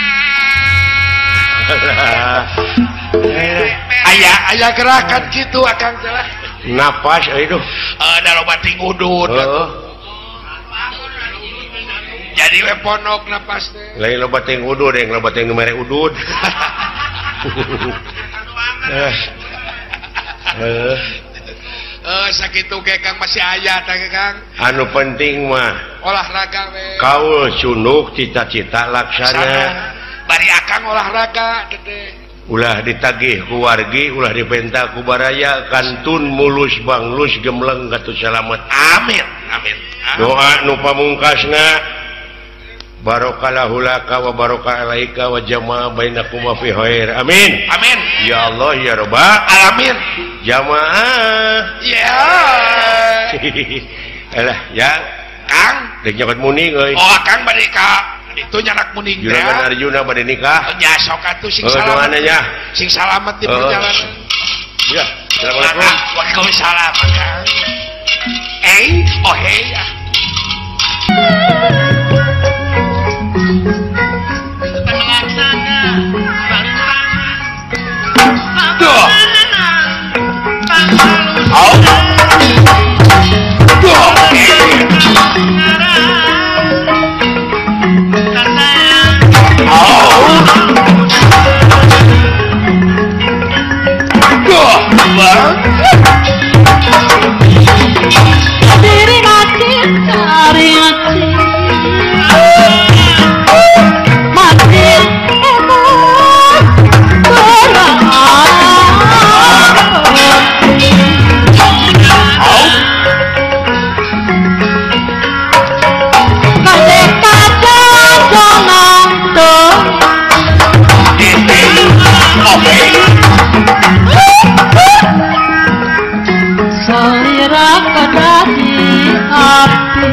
Speaker 2: aya aya gerakan kitu akang teh
Speaker 1: napas aduh
Speaker 2: ada loba ting udud
Speaker 1: heeh
Speaker 2: jadi we ponok napas teh
Speaker 1: lain loba ting udud yang loba ting mere udud eh eh
Speaker 2: eh sakitu ge Kang masih aya teh Kang
Speaker 1: anu penting mah
Speaker 2: olahraga we
Speaker 1: kaul sunduk cita-cita laksana
Speaker 2: bari akang olahraga teh
Speaker 1: ulah ditagih ku wargi ulah dipenta ku baraya kantun mulus banglus gemleng katu selamat
Speaker 2: amin amin
Speaker 1: doa nu pamungkasna barokallahu laka wa barokah alaika wa jamaah bainakum fi khair amin
Speaker 2: amin
Speaker 1: ya Allah ya rabbal
Speaker 2: alamin
Speaker 1: jamaah
Speaker 2: ya
Speaker 1: alah ya
Speaker 2: Kang
Speaker 1: deuk nyaket muning euy
Speaker 2: oh Kang bade ka itu nyanak muning teh
Speaker 1: Juragan Arjuna bade nikah
Speaker 2: nya sok atuh sing
Speaker 1: oh,
Speaker 2: salamet
Speaker 1: nya
Speaker 2: sing salamet di perjalanan
Speaker 1: ya assalamualaikum
Speaker 2: waalaikumsalam Kang eh oh hey ya Duh. Oh. Duh. Oh. Duh.
Speaker 4: Diri mati cari hati mati emang berang merdeka jangan dong selera kedati api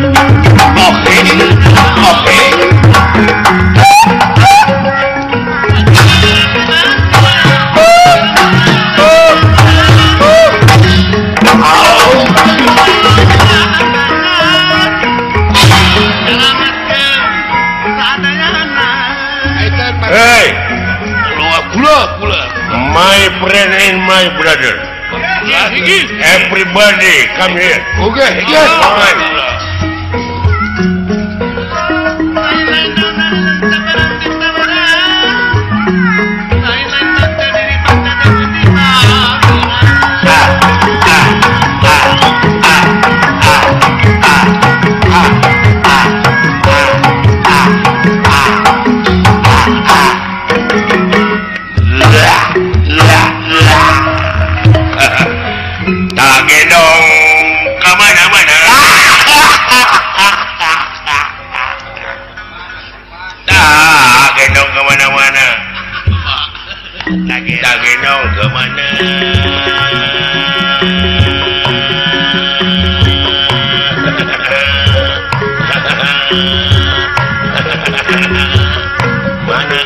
Speaker 1: hey
Speaker 2: Kula kula
Speaker 1: my friend and my brother everybody come here
Speaker 2: oke yes
Speaker 1: alright tak gendong kemana-mana tak gendong kemana-mana tak gendong kemana mana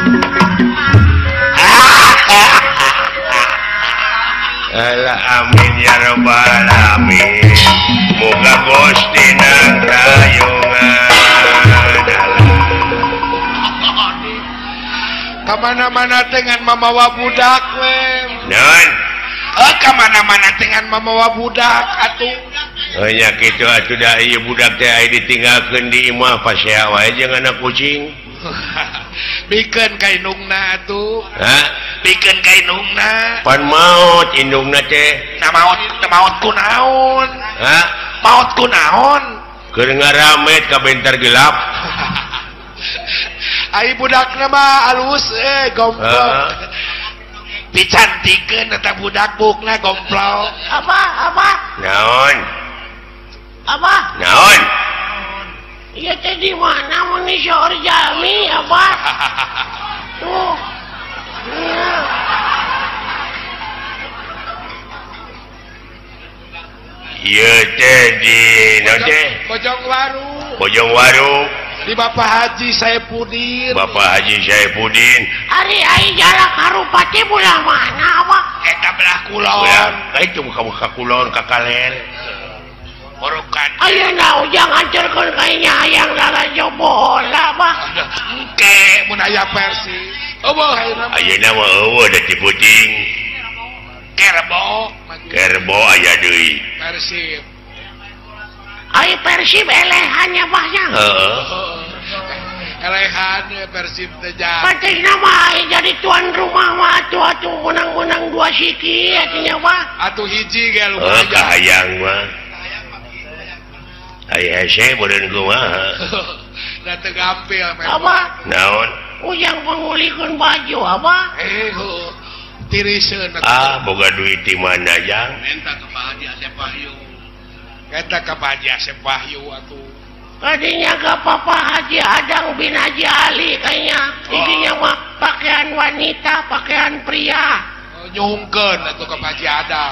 Speaker 1: Alah amin ya rabbal alamin muga Gusti nang rayungan
Speaker 2: kamana-mana dengan mamawa budak we
Speaker 1: non
Speaker 2: eh kamana-mana dengan mamawa budak atuh
Speaker 1: oh nya kitu atuh da ieu budak teh aya ditinggalkeun di imah pasea wae jeung anak kucing
Speaker 2: pikeun ka indungna atuh
Speaker 1: ha
Speaker 2: pikeun ka indungna
Speaker 1: pan maot indungna teh
Speaker 2: na maot na maot kunaon
Speaker 1: ha
Speaker 2: maot kunaon
Speaker 1: keur ngaramet ka bentar gelap
Speaker 2: ai budakna mah alus eh gomplok dicantikeun eta budak bukna gomplok apa apa
Speaker 1: naon
Speaker 4: apa
Speaker 1: naon
Speaker 4: ya teh di mana meni syaur jami apa tuh
Speaker 1: ieu teh di naon teh
Speaker 2: Bojong Waru
Speaker 1: Bojong Waru
Speaker 2: di Bapak Haji Saipudin.
Speaker 1: Bapak Haji Saipudin.
Speaker 4: Ari ai jalan Karupati bulan mana Pak?
Speaker 2: Eta belah kulon.
Speaker 1: Ya, itu buka-buka kulon kakalen.
Speaker 2: Borokan.
Speaker 4: Ayeuna ujang ancerkeun kayaknya hayang lalajo bola Pak.
Speaker 2: Engke mun aya Persib. Eueuh ayeuna.
Speaker 1: Ayeuna mah eueuh da ti puting.
Speaker 2: Kerbo.
Speaker 1: Kerbo aya deui.
Speaker 2: Persib.
Speaker 4: Ai Persib elehannya Paknya.
Speaker 1: Heeh.
Speaker 2: Elehan Persib teh jah.
Speaker 4: Patina mah ai jadi tuan rumah mah atuh-atuh menang-menang dua siki atunya Pak.
Speaker 2: Atuh hiji ge
Speaker 1: Oh,
Speaker 2: lumayan.
Speaker 1: kahayang mah. Aya hese meureun kumaha.
Speaker 2: Da teu gampil men.
Speaker 4: Apa?
Speaker 1: Naon?
Speaker 4: Ujang pangulikeun baju apa?
Speaker 2: Eh, heuh. Tiriseun atuh.
Speaker 1: Ah, boga duit di mana jang?
Speaker 2: Minta ke Pak Haji Asep Wahyu. Eta ke Pak Haji Asep Wahyu atuh.
Speaker 4: Tadinya gak Papa Haji Adang bin Haji Ali kayaknya. Isinya mah pakaian wanita, pakaian pria.
Speaker 2: Oh, nyungkeun atuh ke Pak Haji Adang.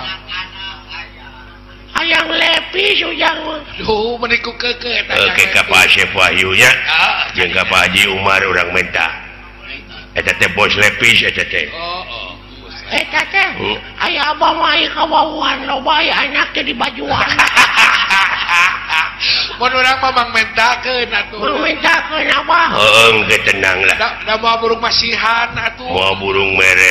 Speaker 4: Hayang lepis ujang mah.
Speaker 2: Duh, meniku keke eta.
Speaker 1: Oke ka Pak Asep Wahyu nya.
Speaker 2: Ah,
Speaker 1: Jeung ka Pak Haji Umar urang minta. Eta teh bos lepis eta teh.
Speaker 2: Oh, oh.
Speaker 4: Eta teh,
Speaker 1: Hmm.
Speaker 4: aya abah mah ai kawauhan loba aya anak teh di bajuan.
Speaker 2: Mun urang mah mang mentakeun atuh.
Speaker 4: Memintakeun apa?
Speaker 1: Heeh, ge tenang lah.
Speaker 2: Da, da mau burung masihan atuh.
Speaker 1: Mau burung mere.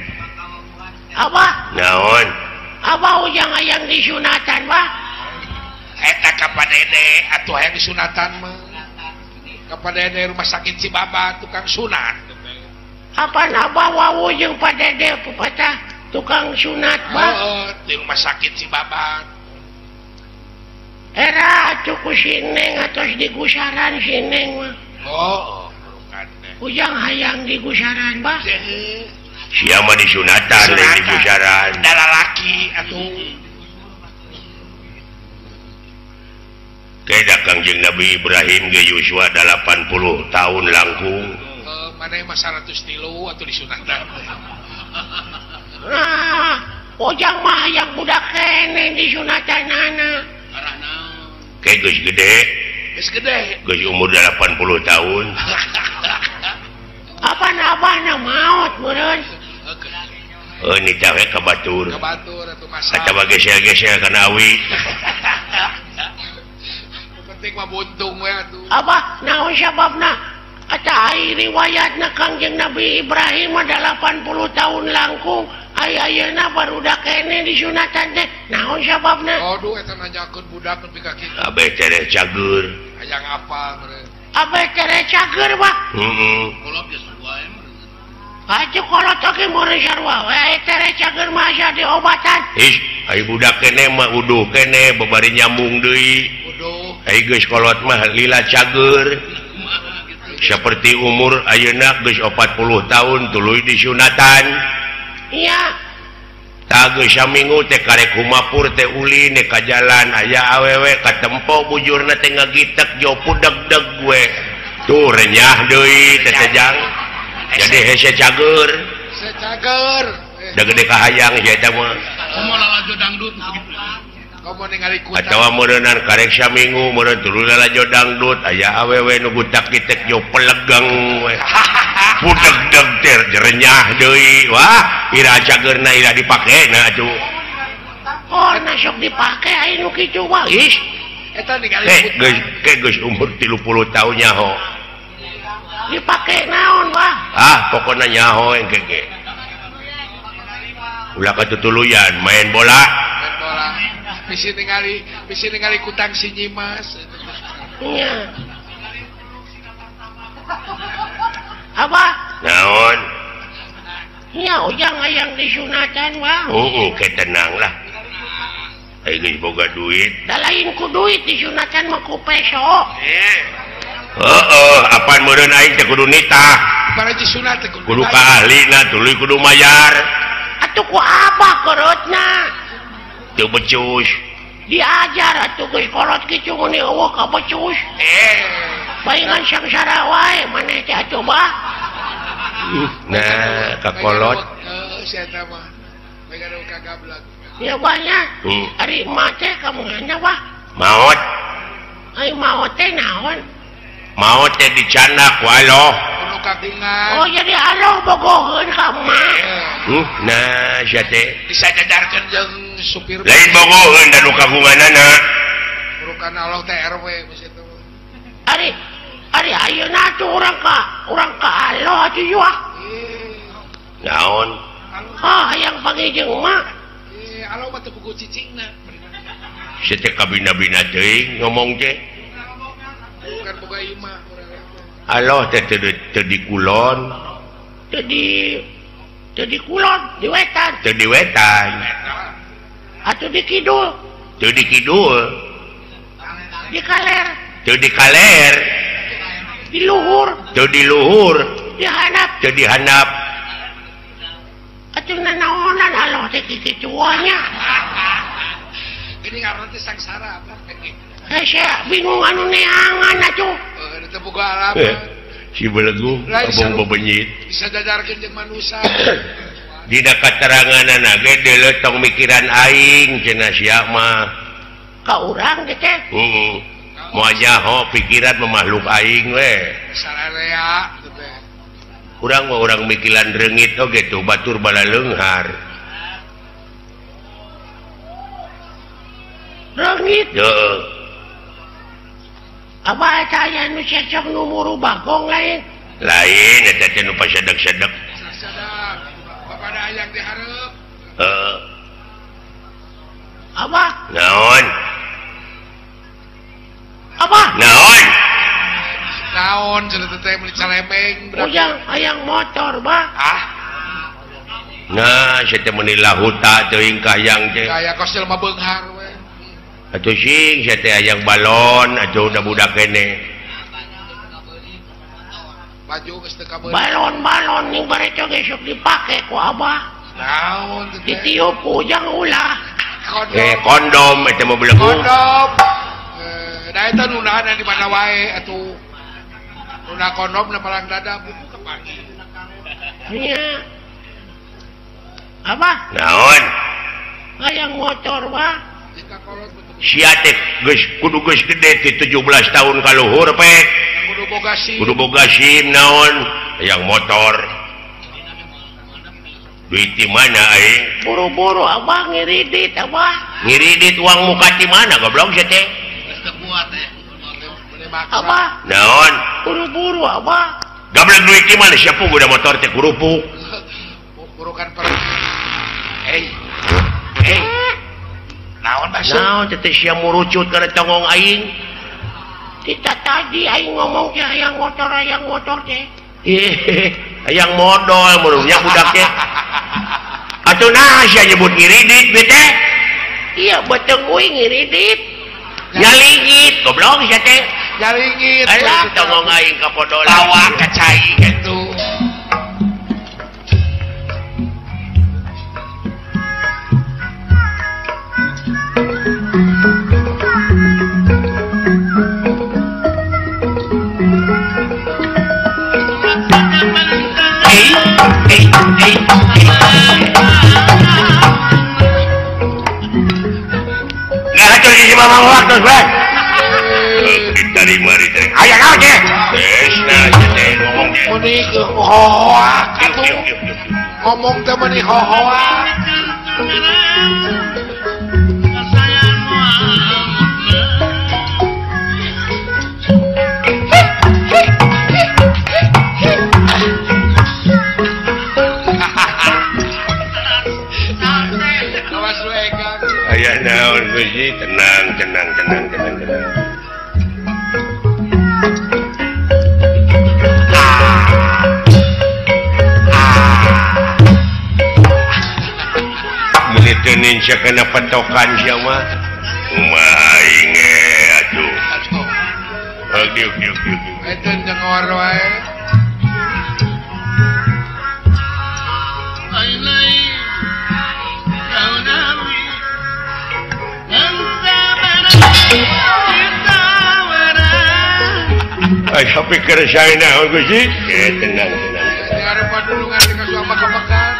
Speaker 4: Apa?
Speaker 1: Naon?
Speaker 4: Abah ujang hayang disunatan Pak.
Speaker 2: Eta ka Pak Dede atuh hayang disunatan mah. Ka Pak Dede rumah sakit Cibaba tukang sunat.
Speaker 4: Apa abah wawu jeung Pak Dede pepatah tukang sunat Pak.
Speaker 2: Heeh, di rumah sakit Cibaba.
Speaker 4: Era atuh ku si Neng atos di gusaran si Neng mah.
Speaker 2: Oh, bukan teh.
Speaker 4: Ujang hayang di gusaran Pak.
Speaker 2: Heeh.
Speaker 1: Sia mah disunatan lain di gusaran.
Speaker 2: Da lalaki atuh.
Speaker 1: Keda Kangjeng Nabi Ibrahim ge yuswa delapan puluh tahun langkung.
Speaker 2: Eh, mana mah seratus tilu atuh disunatan.
Speaker 4: Nah, ujang mah hayang budak kene disunatanana.
Speaker 1: Kayak geus gede,
Speaker 2: Geus gede.
Speaker 1: geus umur delapan puluh tahun.
Speaker 4: Apa abahna maot meureun?
Speaker 1: Oh, ini cawe ka batur.
Speaker 2: Ka batur atuh masa.
Speaker 1: Eta mah gesel-gesel kana awi.
Speaker 2: Penting mah buntung we atuh.
Speaker 4: Abah naon sababna? Ata ai riwayatna Kangjeng Nabi Ibrahim mah delapan puluh tahun langkung. Ai ayeuna barudak kene disunatan teh. Naon sababna?
Speaker 2: Aduh eta nanyakeun budak nepi ka kitu.
Speaker 1: Abeh tereh cager.
Speaker 2: Hayang apa meureun?
Speaker 4: Abah tere cager Pak.
Speaker 1: Heeh.
Speaker 2: Kolot geus wae.
Speaker 4: Aja kolot oge meureun sarua we tere cager mah asa diobatan.
Speaker 1: Is, ai budak kene mah uduh kene babari nyambung deui.
Speaker 2: Uduh.
Speaker 1: Ai geus kolot mah lila cager. Seperti umur ayeuna geus empat puluh tahun tuluy disunatan.
Speaker 4: Iya.
Speaker 1: Tak geus saminggu teh karek humapur teh uli ne ka jalan aya awewe katempo bujurna teh ngagitek jo pudeg-deg we. Tuh renyah deui teh teh jang. Jadi hese cager.
Speaker 2: Secager.
Speaker 1: Da gede kahayang sia eta mah.
Speaker 2: Komo lalajo dangdut begitu. Komo ningali kutang.
Speaker 1: Atawa meureunnan karek saminggu meureun tuluy lalajo dangdut aya awewe nu budak kitek jo pelegang we. Pudeg-deg teh renyah deui. Wah, ira cagerna ira dipakena atuh.
Speaker 4: Oh, nasok dipake ai nu kitu Pak.
Speaker 1: Is,
Speaker 2: Eta ningali
Speaker 1: teh
Speaker 2: kutang.
Speaker 1: geus ke geus umur tilu puluh tahun nyaho.
Speaker 4: Dipake naon Pak?
Speaker 1: Ah, pokoknya nyaho yang keke. Ulah katutuluyan main bola.
Speaker 2: Main bola. Bisi ningali, bisi ningali kutang si Nyimas.
Speaker 4: Iya. Apa?
Speaker 1: Naon?
Speaker 4: Iya, ujang hayang disunatan Pak.
Speaker 1: Heeh, ke tenang lah. Ai geus boga duit.
Speaker 4: Da lain ku duit disunatan mah ku peso.
Speaker 2: Eh,
Speaker 1: Heeh, apaan meureun aing teh kudu nitah.
Speaker 2: para disunat teh
Speaker 1: Kudu ka ahlina tuluy kudu mayar.
Speaker 4: Atuh ku abah korotna.
Speaker 1: Teu becus.
Speaker 4: Diajar atuh geus kolot kitu mun eueuh ka becus.
Speaker 2: Eh,
Speaker 4: Baingan sangsara wae maneh teh atuh Bah.
Speaker 1: Nah, ka kolot.
Speaker 2: Heeh, si eta mah. Megana ka gablak.
Speaker 4: Ya banyak.
Speaker 1: Hmm.
Speaker 4: Ari mah teh kamu ngana Bah.
Speaker 1: Maot.
Speaker 4: Ai maot teh naon?
Speaker 1: mau teh dicanak walau
Speaker 4: oh jadi halo bogoheun ka mah
Speaker 1: hmm, nah sia teh
Speaker 2: bisa jajarkeun jeung supir
Speaker 1: lain bogoheun dan nu kagunganana
Speaker 2: urukan Allah T R W bisitu
Speaker 4: ari ari ayeuna tuh urang ka urang ka halo atuh yeuh
Speaker 1: naon
Speaker 4: ah hayang panggijeng mah
Speaker 2: eh alo mah teu pugu cicingna
Speaker 1: sia teh kabina-bina teuing ngomong teh
Speaker 2: bukan boga imah
Speaker 1: Allah teh teu di kulon
Speaker 4: teu di teu di kulon di wetan
Speaker 1: teu di wetan
Speaker 4: atuh di kidul
Speaker 1: teu di kidul
Speaker 4: di kaler
Speaker 1: teu di kaler
Speaker 4: di luhur
Speaker 1: teu di luhur
Speaker 4: di handap
Speaker 1: teu di handap
Speaker 4: atuh nanaonan Allah teh kikituanya
Speaker 2: ini ngaran teh sangsara apa
Speaker 4: eh saya bingung anu neangan atuh
Speaker 2: eh teu boga alamat
Speaker 1: eh, si belegu abang bebenyit
Speaker 2: bisa jajarkeun jeung manusia
Speaker 1: dina kateranganana ge deuleu tong mikiran aing cenah sia mah
Speaker 4: ka urang ge teh
Speaker 1: heeh moal nyaho pikiran mah makhluk aing we
Speaker 2: sararea gitu teh
Speaker 1: urang mah urang mikiran reungit oge tuh batur bala leunghar
Speaker 4: reungit
Speaker 1: heeh
Speaker 4: apa saya nu cecok nu muru bagong lain
Speaker 1: lain eta teh nu pasadeg-sadeg
Speaker 2: sadar bapada hayang dihareup
Speaker 1: heeh
Speaker 4: apa
Speaker 1: naon
Speaker 4: apa
Speaker 1: naon
Speaker 2: naon cenah teh meuli calemeng
Speaker 4: ujang hayang motor bah
Speaker 2: ah
Speaker 1: nah sia teh meuni lahuta teuing kahayang teh
Speaker 2: gaya kosel mah beunghar we
Speaker 1: atuh sing sia teh hayang balon atuh udah budak kene
Speaker 2: baju geus teu kabeul
Speaker 4: balon-balon ning bareto ge sok dipake ku abah
Speaker 2: naon teh
Speaker 4: ditiup ku ujang ulah
Speaker 1: eh kondom eta mah belegu
Speaker 2: kondom eh da eta nu nahan di mana wae atuh nu na kondom na palang dada buku kapagi
Speaker 4: nya apa
Speaker 1: naon
Speaker 4: hayang motor bah
Speaker 2: jika kolot betul
Speaker 1: sia teh geus kudu geus gede ti tujuh belas tahun ka luhur pe
Speaker 2: kudu boga SIM
Speaker 1: kudu boga SIM naon yang motor duit di mana aing
Speaker 4: buru-buru abah ngiridit abah
Speaker 1: ngiridit uang muka di mana goblok sia teh
Speaker 4: abah
Speaker 1: naon
Speaker 4: buru-buru abah
Speaker 1: gablek duit di mana siapa udah motor teh kurupuk
Speaker 2: urukan per
Speaker 1: eh eh
Speaker 2: naon basuh
Speaker 1: naon teh sia murucut kana tongong aing
Speaker 4: kita tadi aing ngomong ke hayang motor hayang motor teh
Speaker 1: ih hayang modal menurutnya budak teh atuh nah sia nyebut ngiridit we teh
Speaker 4: iya betul gue ngiridit
Speaker 1: nyaligit goblok sia teh
Speaker 2: nyaringit
Speaker 1: alah tongong aing kapodolan
Speaker 2: lawa kacai gitu
Speaker 1: nggak atur di mamang waktu bang dari mari dari ayah kau je desna jadi ngomong je
Speaker 2: meni hohoak atuh ngomong teh meni hohoak awas we gang
Speaker 1: ayah naon Gusti tenang tenang tenang tenang tenang menit Indonesia kena petokan siapa maing aduh oke oke oke
Speaker 2: itu jengor wae
Speaker 1: ay sampai keresahan naon Gusti eh tenang tenang
Speaker 2: di harapan dulungan teh kasuang makan-makan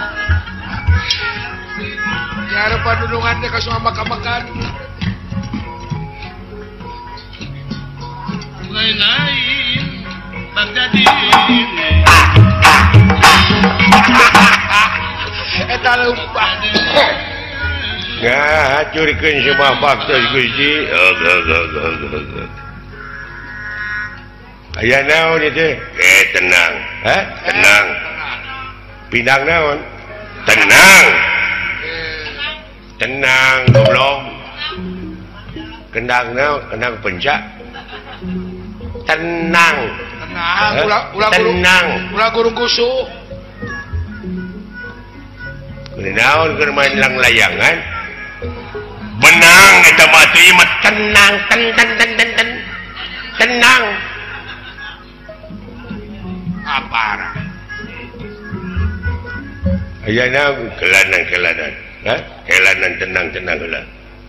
Speaker 2: di harapan dulungan teh kasuang makan-makan lain-lain eta lupa
Speaker 1: ngacurkeun semua faktor Gusti aya naon ieu eh tenang hah tenang pinang naon tenang tenang goblok kendang naon kendang pencak tenang
Speaker 2: tenang ulah ulah
Speaker 1: tenang
Speaker 2: ulah gurung kusuk
Speaker 1: naon keur main lang layangan benang eta mah teh mah tenang ten ten ten ten ten tenang
Speaker 2: apara
Speaker 1: aya naon kelanan kelanan hah kelanan tenang tenang heula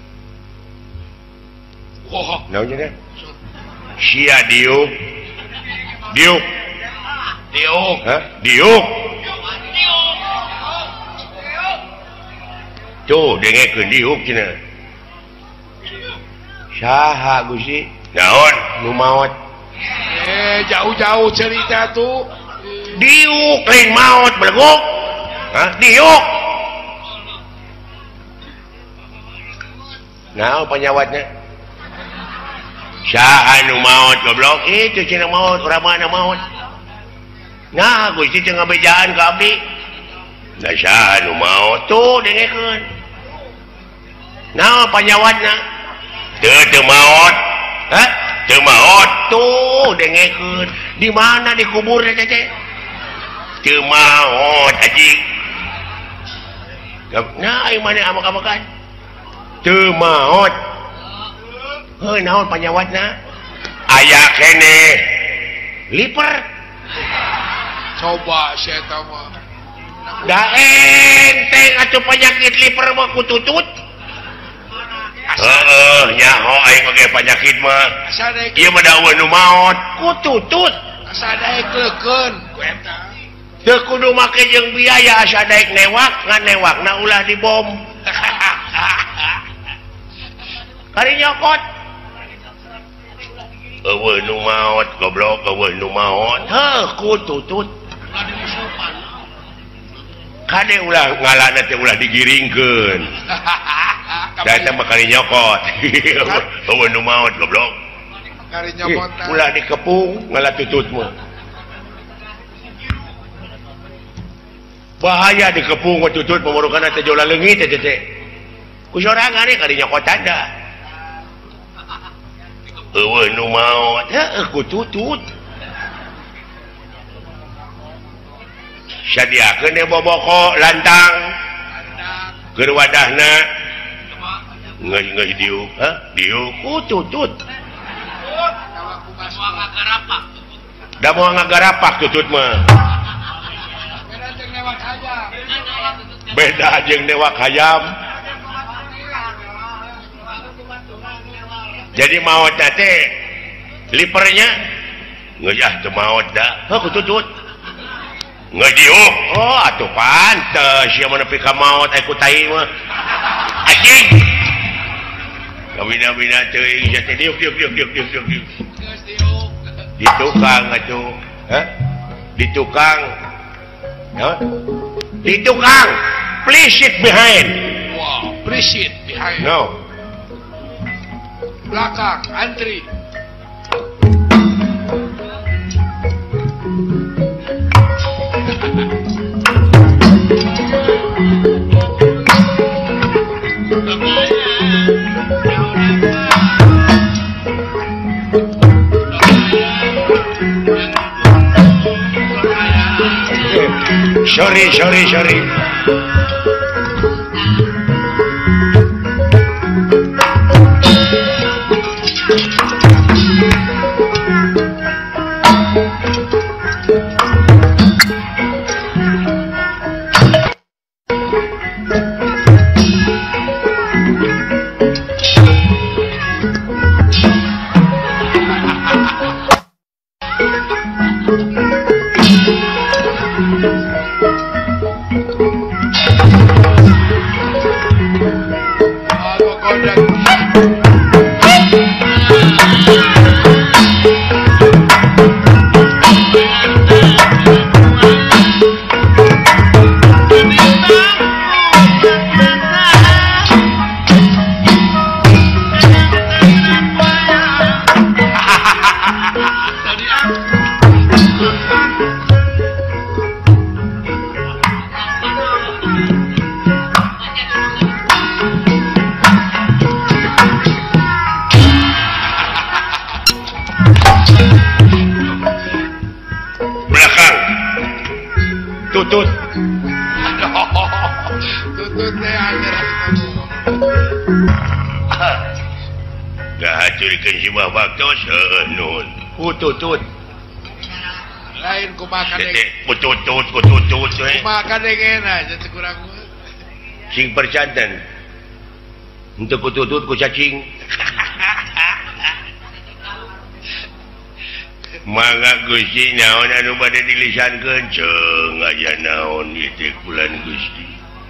Speaker 2: wah
Speaker 1: naon nya sia diuk diuk
Speaker 2: diuk
Speaker 1: hah diuk tuh dengekeun diuk cenah saha Gusti naon nu maot
Speaker 2: eh jauh-jauh cerita tuh
Speaker 1: diuk lain maot belegok hah diuk naon panyawatna saha nu maot goblok itu cenah maot urang mana maot nah Gusti teu ngabejaan ka abdi nah saha nu maot tuh dengekeun naon panyawatna teu teu maot hah teu maot tuh dengekeun di mana dikubur teh teh teu maot anjing nah ieu mane amak-amakan teu maot heuh naon panyawatna aya keneh liper
Speaker 2: coba saya tahu mah
Speaker 1: da enteng atuh penyakit liper mah kututut heeh nyaho aing oge penyakit mah
Speaker 2: asa daek
Speaker 1: ieu mah daun nu maot kututut
Speaker 2: asa daek leukeun ku eta
Speaker 1: teu kudu make jeung biaya asa daek newak ngan newakna ulah dibom kari nyokot eueuh nu maot goblok eueuh nu maot heuh kututut kade ulah ngalana teh ulah digiringkeun da eta mah kali nyokot eueuh nu maot goblok
Speaker 2: kari nyokot
Speaker 1: ulah dikepung ngalah tutut mah bahaya dikepung mah tutut pamorokana teh jola leungit teh teh ku sorangan kali nyokot ada eueuh nu maot heuh ku tutut sadiakeun ya boboko lantang keur wadahna geus geus diuk hah diuk ku tutut da moal ngagarapak tutut mah beda jeung newak hayam jadi maot teh lipernya geus ah teu maot da heuh ku tutut ngediuk oh atuh pantes sia mah nepi ka maot aya ku tai mah anjing kawina-wina teuing sia teh diuk diuk diuk diuk diuk diuk diuk di tukang atuh hah di tukang hah di tukang please sit behind
Speaker 2: wow please sit behind
Speaker 1: no
Speaker 2: belakang antri
Speaker 1: sorry sorry sorry
Speaker 3: Thank you.
Speaker 2: tutut teh anjir
Speaker 3: gak hacurikeun si Mbah Baktos heueuh nun ututut
Speaker 2: lain kumaha kadek
Speaker 3: ututut ututut we
Speaker 2: kumaha kadengena jadi kurang
Speaker 3: sing percanten untuk ututut ku cacing mangga Gusti naon anu bade dilisankeun ceung aya naon ieu teh kulan Gusti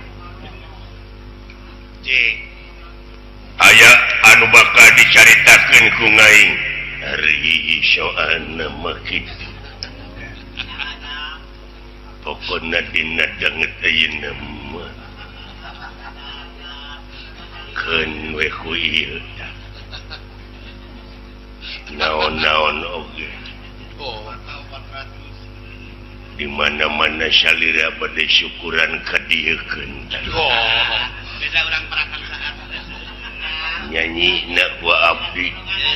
Speaker 3: cing aya anu bakal dicaritakeun ku ngaing ari soalna mah kitu pokona dina danget ayeuna mah keun we ku ieu naon-naon oge di mana-mana salira bade syukuran kadiekeun
Speaker 2: beda urang perakan saat
Speaker 3: nyanyi na ku abdi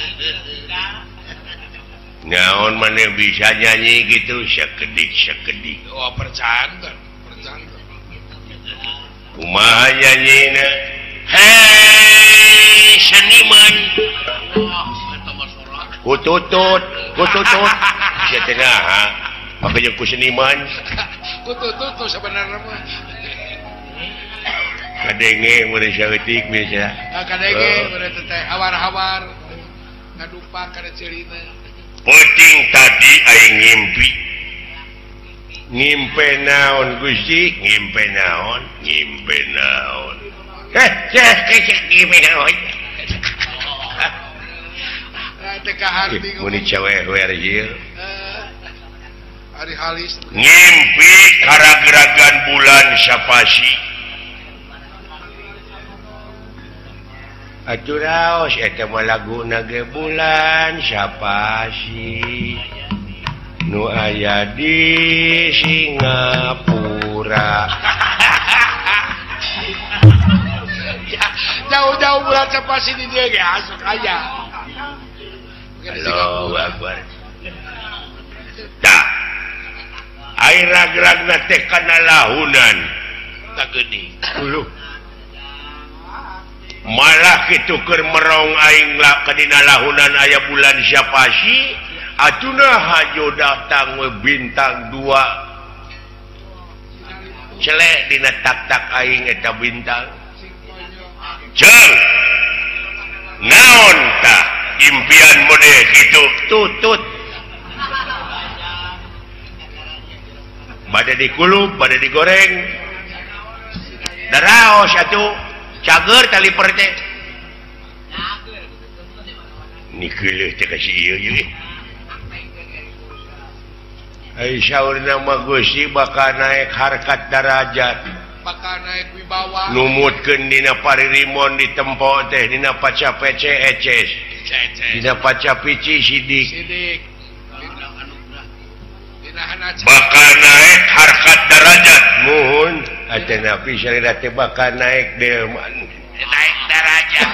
Speaker 3: naon maneh bisa nyanyi gitu sakedik sakedik
Speaker 2: oh percanten percanten
Speaker 3: kumaha nyanyina hei seniman kututut kututut sia teh naha makanya ku seniman
Speaker 2: kututut tuh sebenarnya mah
Speaker 3: kadenge mun saeutik bisa
Speaker 2: kadenge mun teh hawar-hawar ngadupak kana ceurina
Speaker 3: penting tadi aing ngimpi ngimpe naon Gusti ngimpe naon ngimpe naon heh cek cek ngimpe naon
Speaker 2: teh ka hati
Speaker 3: mun cewek we ieu
Speaker 2: ari halis
Speaker 3: ngimpi karageragan bulan sapasi atuh raos eta mah laguna ge bulan sapasi nu aya di Singapura
Speaker 2: jauh-jauh bulan sapasi di dieu ge asup aya
Speaker 3: Allahu Akbar tah air ragragna teh kana lahunan
Speaker 2: tak geuning
Speaker 3: uluh malah kitu keur merong aing lah kadina lahunan aya bulan Syapasi atuna hajo datang we bintang dua celek dina tak-tak aing eta bintang ceung naon tah impian mode kitu tutut bade dikulub bade digoreng daraos atuh cager tali perte nikeleh teh kasih ieu ieu ai saurna mah Gusti bakal naik harkat darajat
Speaker 2: bakal naik wibawa
Speaker 3: numutkeun dina paririmon ditempo teh dina paca P C E C S dina paca pici sidik
Speaker 2: sidik dina hanaca
Speaker 3: bakal naik harkat darajat muhun atena pisarida teh bakal naik delman
Speaker 2: naik darajat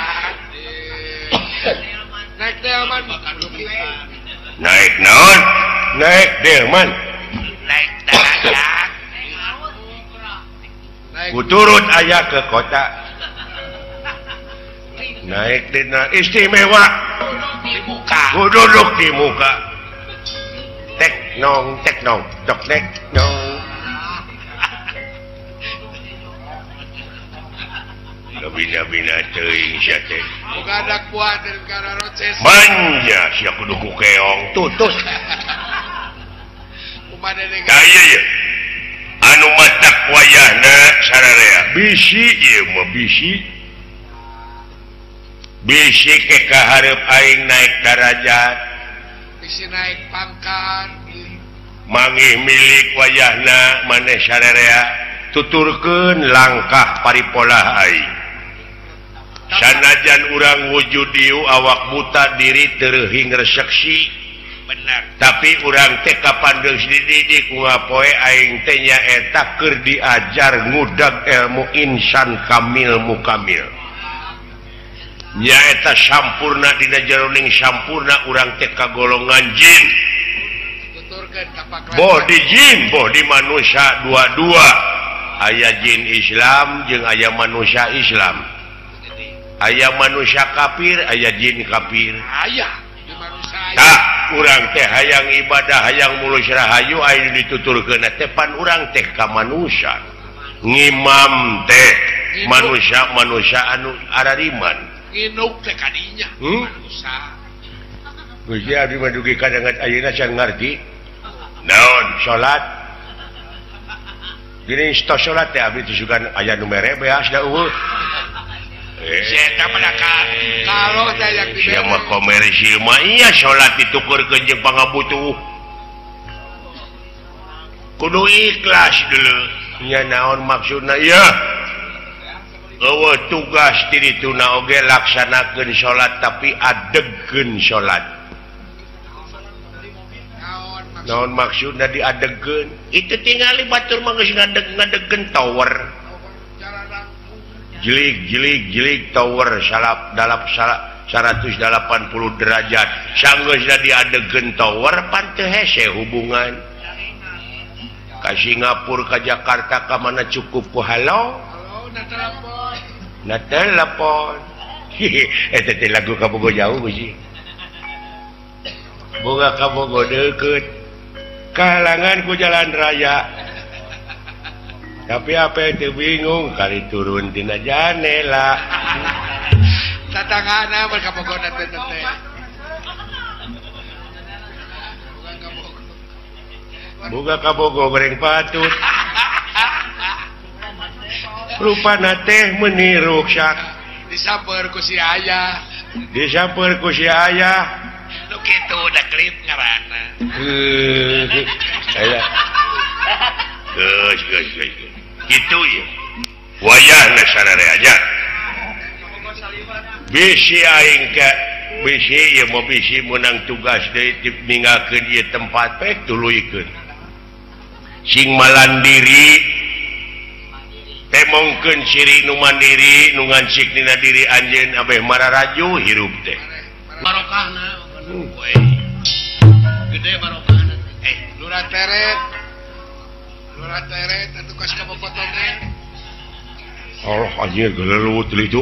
Speaker 2: naik delman
Speaker 3: naik naon naik delman
Speaker 2: naik darajat
Speaker 3: kuturut aya ke kota naik dina istimewa
Speaker 2: di muka
Speaker 3: duduk di muka tek nong tek nong tok tek nong bina-bina teuing sia teh
Speaker 2: boga adak buah dari kana roces
Speaker 3: manja sia kudu ku keong tutut
Speaker 2: umpama dege
Speaker 3: da ieu ye anu matak wayahna sararea bisi ieu mah bisi bisi ke kahareup aing naik darajat
Speaker 2: bisi naik pangkat
Speaker 3: mangih milik wayahna maneh sararea tuturkeun langkah paripolah aing sanajan urang wujud dieu awak buta diri tereuhing reseksi
Speaker 2: benar
Speaker 3: tapi urang teh kapandeng dididik ngapoe aing teh nyaeta keur diajar ngudag ilmu insan kamil mukamil nyaeta sampurna dina jeroning sampurna urang teh kagolongan jin
Speaker 2: tuturkeun ka paklasan
Speaker 3: boh di jin boh di manusia dua-dua
Speaker 1: aya jin Islam jeung aya manusia Islam aya manusia kafir aya jin kafir tak urang teh hayang ibadah hayang mulus rahayu aya dituturkeun tepan urang teh ka manusia ngimam teh manusia-manusia anu arariman
Speaker 2: nginuk teh kadinya manusia
Speaker 1: geus abdi mah dugi kadangan ayeuna can ngarti naon salat gini tos salat teh abdi teh sugan aya nu mere beas da eueuh
Speaker 2: eta pada kalau teh yang di
Speaker 1: sia mah komersil mah iya salat ditukurkeun jeung pangabutuh kudu ikhlas dulu nya naon maksudna ieu eueuh tugas di dituna oge laksanakeun salat tapi adegkeun salat naon maksudna diadegkeun itu tingali batur mah geus ngadeg ngadegkeun tower jelik jelik jelik tower salap dalap seratus delapan puluh derajat sanggeusna diadegkeun tower pan teu hese hubungan ka Singapura ka Jakarta ka mana cukup ku halo na telepon eta teh lagu kabogo jauh sih boga kabogo deukeut kahalangan ku jalan raya tapi apa itu bingung kali turun tina janela
Speaker 2: tatangana berkabogonan teh teh
Speaker 1: boga kabogo goreng patut rupana teh meniru sak
Speaker 2: disamper ku si ayah
Speaker 1: disamper ku si ayah
Speaker 2: nu kitu da klip ngaranna
Speaker 1: aya geus geus geus gitu ya wayahna sarare aja bisi aing ka bisi ya mau bisi menang tugas deui ninggalkeun ieu tempat pek tuluikeun sing malandiri temongkeun ciri nu mandiri nu ngancik dina diri anjeun abeh mararaju hirup teh
Speaker 2: barokahna we gede barokahna eh lurah teret lurah teret atuh kas ka potongnya
Speaker 1: Allah anjir gelelut itu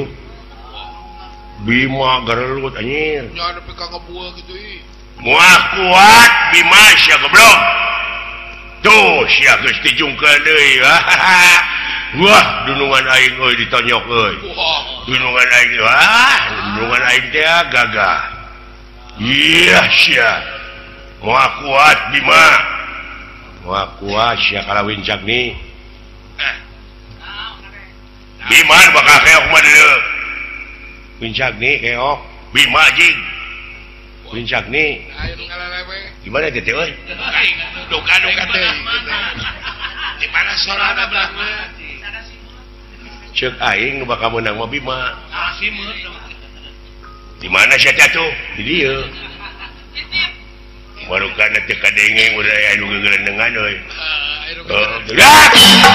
Speaker 1: Bima gelelut anjir
Speaker 2: nya nepi ka ngebuah kitu ieu
Speaker 1: moal kuat Bima sia goblok tuh sia geus dijungkeun deui wah dunungan aing euy ditonyok euy dunungan aing wah dunungan aing teh gagah iya sia moal kuat Bima moal kuat sia kalawin cagni Bima bakal keok mah deuleu Wincagni keok Bima jing Wincagni
Speaker 2: ayo ngalalewe
Speaker 1: gimana teh euy
Speaker 2: duka-duka teh di mana sorana belakna
Speaker 1: ceuk aing nu bakal meunang mah Bima
Speaker 2: asimeun
Speaker 1: di mana sia atuh di dieu marukana teu kadengeng udah aya nu ngeuleungan euy heeh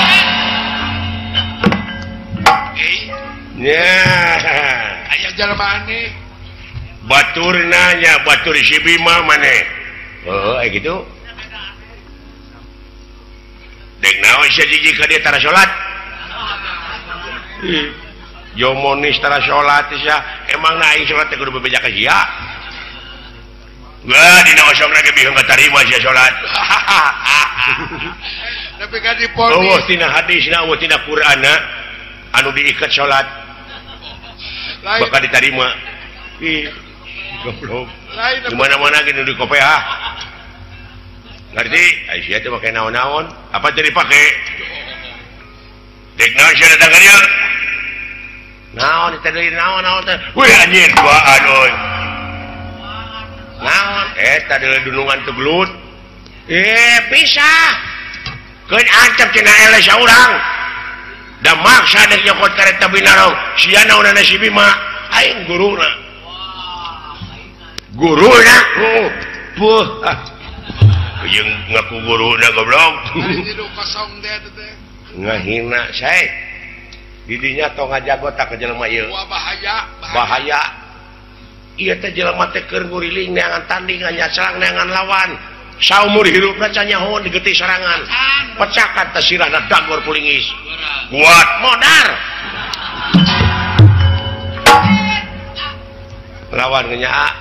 Speaker 1: nya
Speaker 2: aya jalma aneh
Speaker 1: batur nanya batur si Bima maneh heuh aya kitu dek naon sia jiji ka dieu tara salat jomonis tara salat sia emang na aing salat teh kudu bebeja ka sia wah dina osongna ge bihung katarima sia salat
Speaker 2: tapi kan diponis
Speaker 1: eueuh tina hadisna eueuh tina Qur'anna anu diikat salat bakal diterima ih goblok di mana-mana gitu di kopi ah ngerti Aisyah teh pakai naon-naon apa jadi pakai dek naon sia datang ka dieu naon teh deui naon-naon teh weh anjir duaan euy naon eta deui dunungan teu gelut eh pisah keun ancam cenah ele saurang da maksa dek nyokot kareta binarong sia naonana si Bima aing guruna guruna oh puh jeung ngaku guruna goblok
Speaker 2: aing hidup kosong teh teh
Speaker 1: ngahina sae di dinya tong ngajago tak ke jelema ieu
Speaker 2: bahaya
Speaker 1: bahaya ieu teh jelema teh keur nguriling neangan tandingan nya serang neangan lawan saumur hirupna can nyahoon digeuti serangan pecakan teh sirahna dagor pulingis
Speaker 3: kuat
Speaker 4: modar
Speaker 3: lawan nya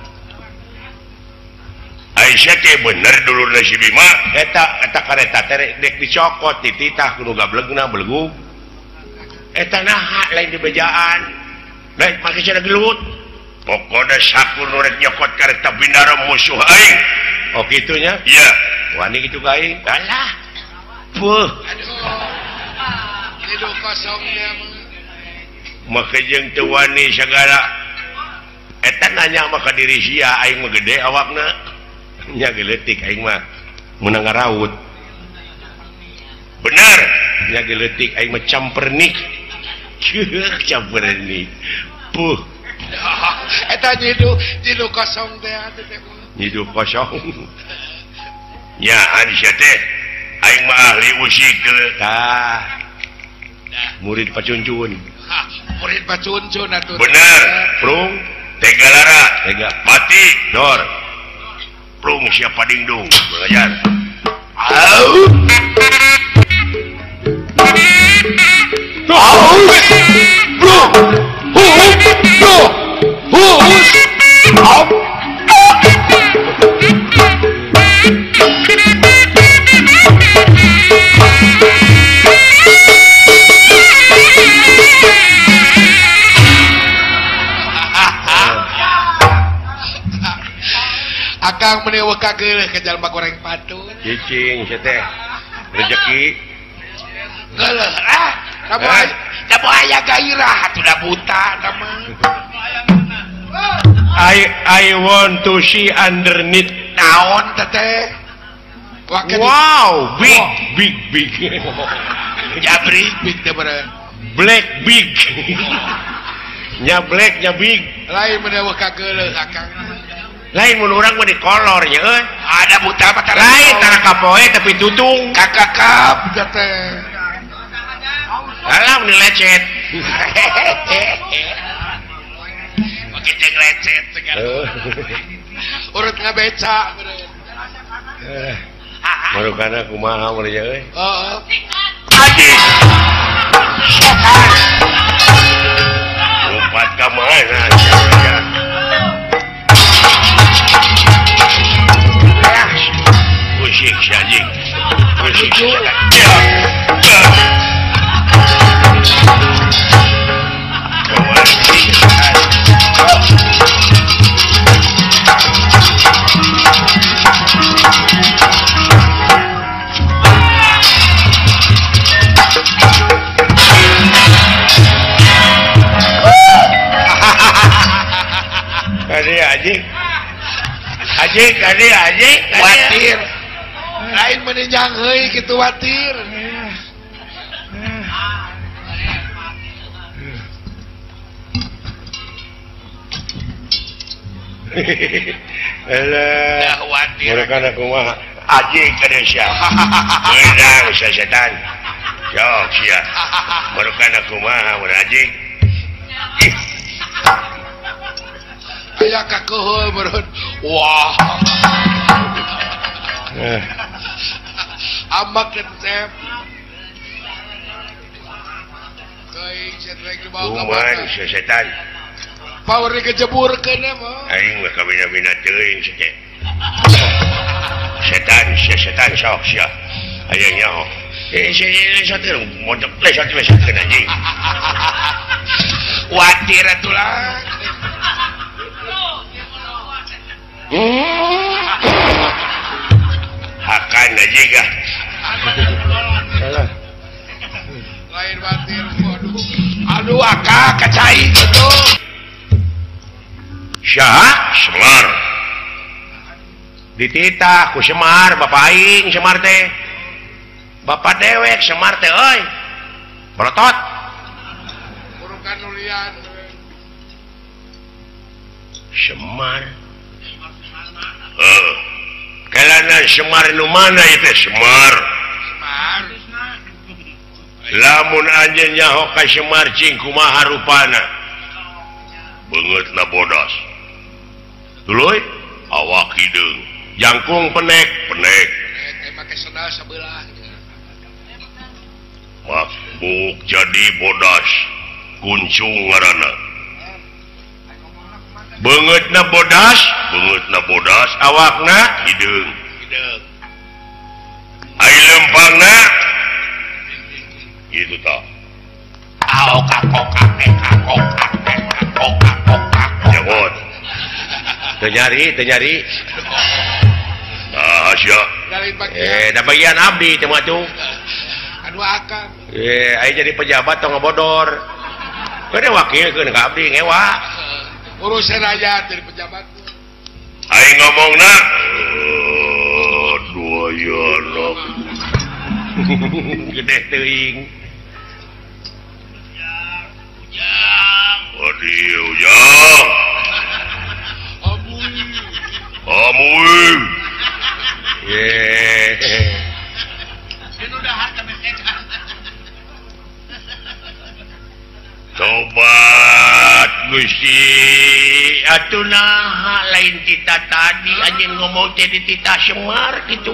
Speaker 3: Aisyah teh bener dulu si Bima eta eta kareta teh dek dicokot tititah kudu gablegna belegu
Speaker 4: eta naha lain di bejaan lain make cara gelut
Speaker 3: pokoknya sakur nu rek nyokot kareta bindara musuh aing
Speaker 1: oh gitunya
Speaker 3: iya
Speaker 1: wani gitu ka aing
Speaker 4: alah
Speaker 3: puh
Speaker 2: hidup kosongnya
Speaker 3: make jeung teu wani sagala eta nanya mah ka diri sia aing mah gede awakna nya geletik aing mah meunang ngaraut bener nya geletik aing mah campernik ceuk campernik puh
Speaker 2: eta nyidu nyidu kosong teh atuh teh
Speaker 3: nyidu kosong nya Aisyah teh aing mah ahli usik tah murid pacuncun
Speaker 2: murid pacuncun atuh
Speaker 3: bener prung tega lara tega mati dor prung siapa dingdung belajar au au bro hu bro hus au
Speaker 2: akang menewa kageuleuh ke jalma goreng patun
Speaker 3: cicing sia teh rezeki
Speaker 2: geuleuh ah da moal da moal aya gairah atuh da buta da mah
Speaker 1: I I want to see underneath
Speaker 2: naon teh teh
Speaker 1: wow big big big
Speaker 2: jabrik big teh bener
Speaker 1: black big nya black nya big
Speaker 2: lain menewa kageuleuh akang
Speaker 1: lain mun urang mah di kolor nya euy
Speaker 2: ada buta mata
Speaker 1: lain tara kapoe tapi tutung
Speaker 2: kakakap teh
Speaker 1: alah mun lecet
Speaker 2: makin jeung lecet segala urut ngabeca
Speaker 1: eh marukana kumaha mun nya euy
Speaker 2: heeh
Speaker 3: aji setan lompat ka mana musik syajik musik syajik
Speaker 1: Ade ajik ajik ade ajik
Speaker 2: watir lain menenjang heuy kitu watir
Speaker 1: alah
Speaker 2: dah watir
Speaker 1: marukana kumaha
Speaker 3: aji kada sia beunang sia setan sok sia marukana kumaha mun aji
Speaker 2: aya kakeuheul beurut wah
Speaker 1: eh
Speaker 2: ambak kecep teuing cetrek dibawa ka
Speaker 3: kuman
Speaker 2: mana
Speaker 3: sia setan
Speaker 2: power dikejeburkeun mah
Speaker 3: aing mah kabina-bina teuing sia teh setan sia setan sok sia aya nyaho eh sia sia teh mondok lesat lesat kana anjing
Speaker 2: watir atuh lah
Speaker 3: akan aja gak
Speaker 1: alah
Speaker 2: lain watir waduh aduh akak kacai gitu
Speaker 3: Syah Semar
Speaker 1: dititah ku Semar bapak aing Semar teh bapak dewek Semar teh euy melotot
Speaker 2: urukan nulian
Speaker 3: Semar eh kelana Semar nu mana itu Semar
Speaker 2: Semar
Speaker 3: lamun anjeun nyaho ka Semar cing kumaha rupana beungeutna bodas tuluy awak hideung jangkung penek penek
Speaker 2: eh make sendal sebelah
Speaker 3: mak Buk jadi bodas kuncung ngaranna beungeutna bodas beungeutna bodas awakna hideung hideung ai lempangna gitu tah
Speaker 2: Kokak kokak kokak kokak kokak
Speaker 3: nyabot teu nyari teu nyari nah sia eh da bagian abdi teh mah tuh
Speaker 2: anu akang
Speaker 3: eh aya jadi pejabat tong ngebodor kene wakilkeun ka abdi ngewa
Speaker 2: urusan aja dari pejabat
Speaker 3: aing ngomongna aduh aya anak gede teuing ujang adi ujang
Speaker 2: amuy
Speaker 3: amuy ye tobat Gusti atuh naha lain kita tadi anjeun ngomong teh di Tita Semar gitu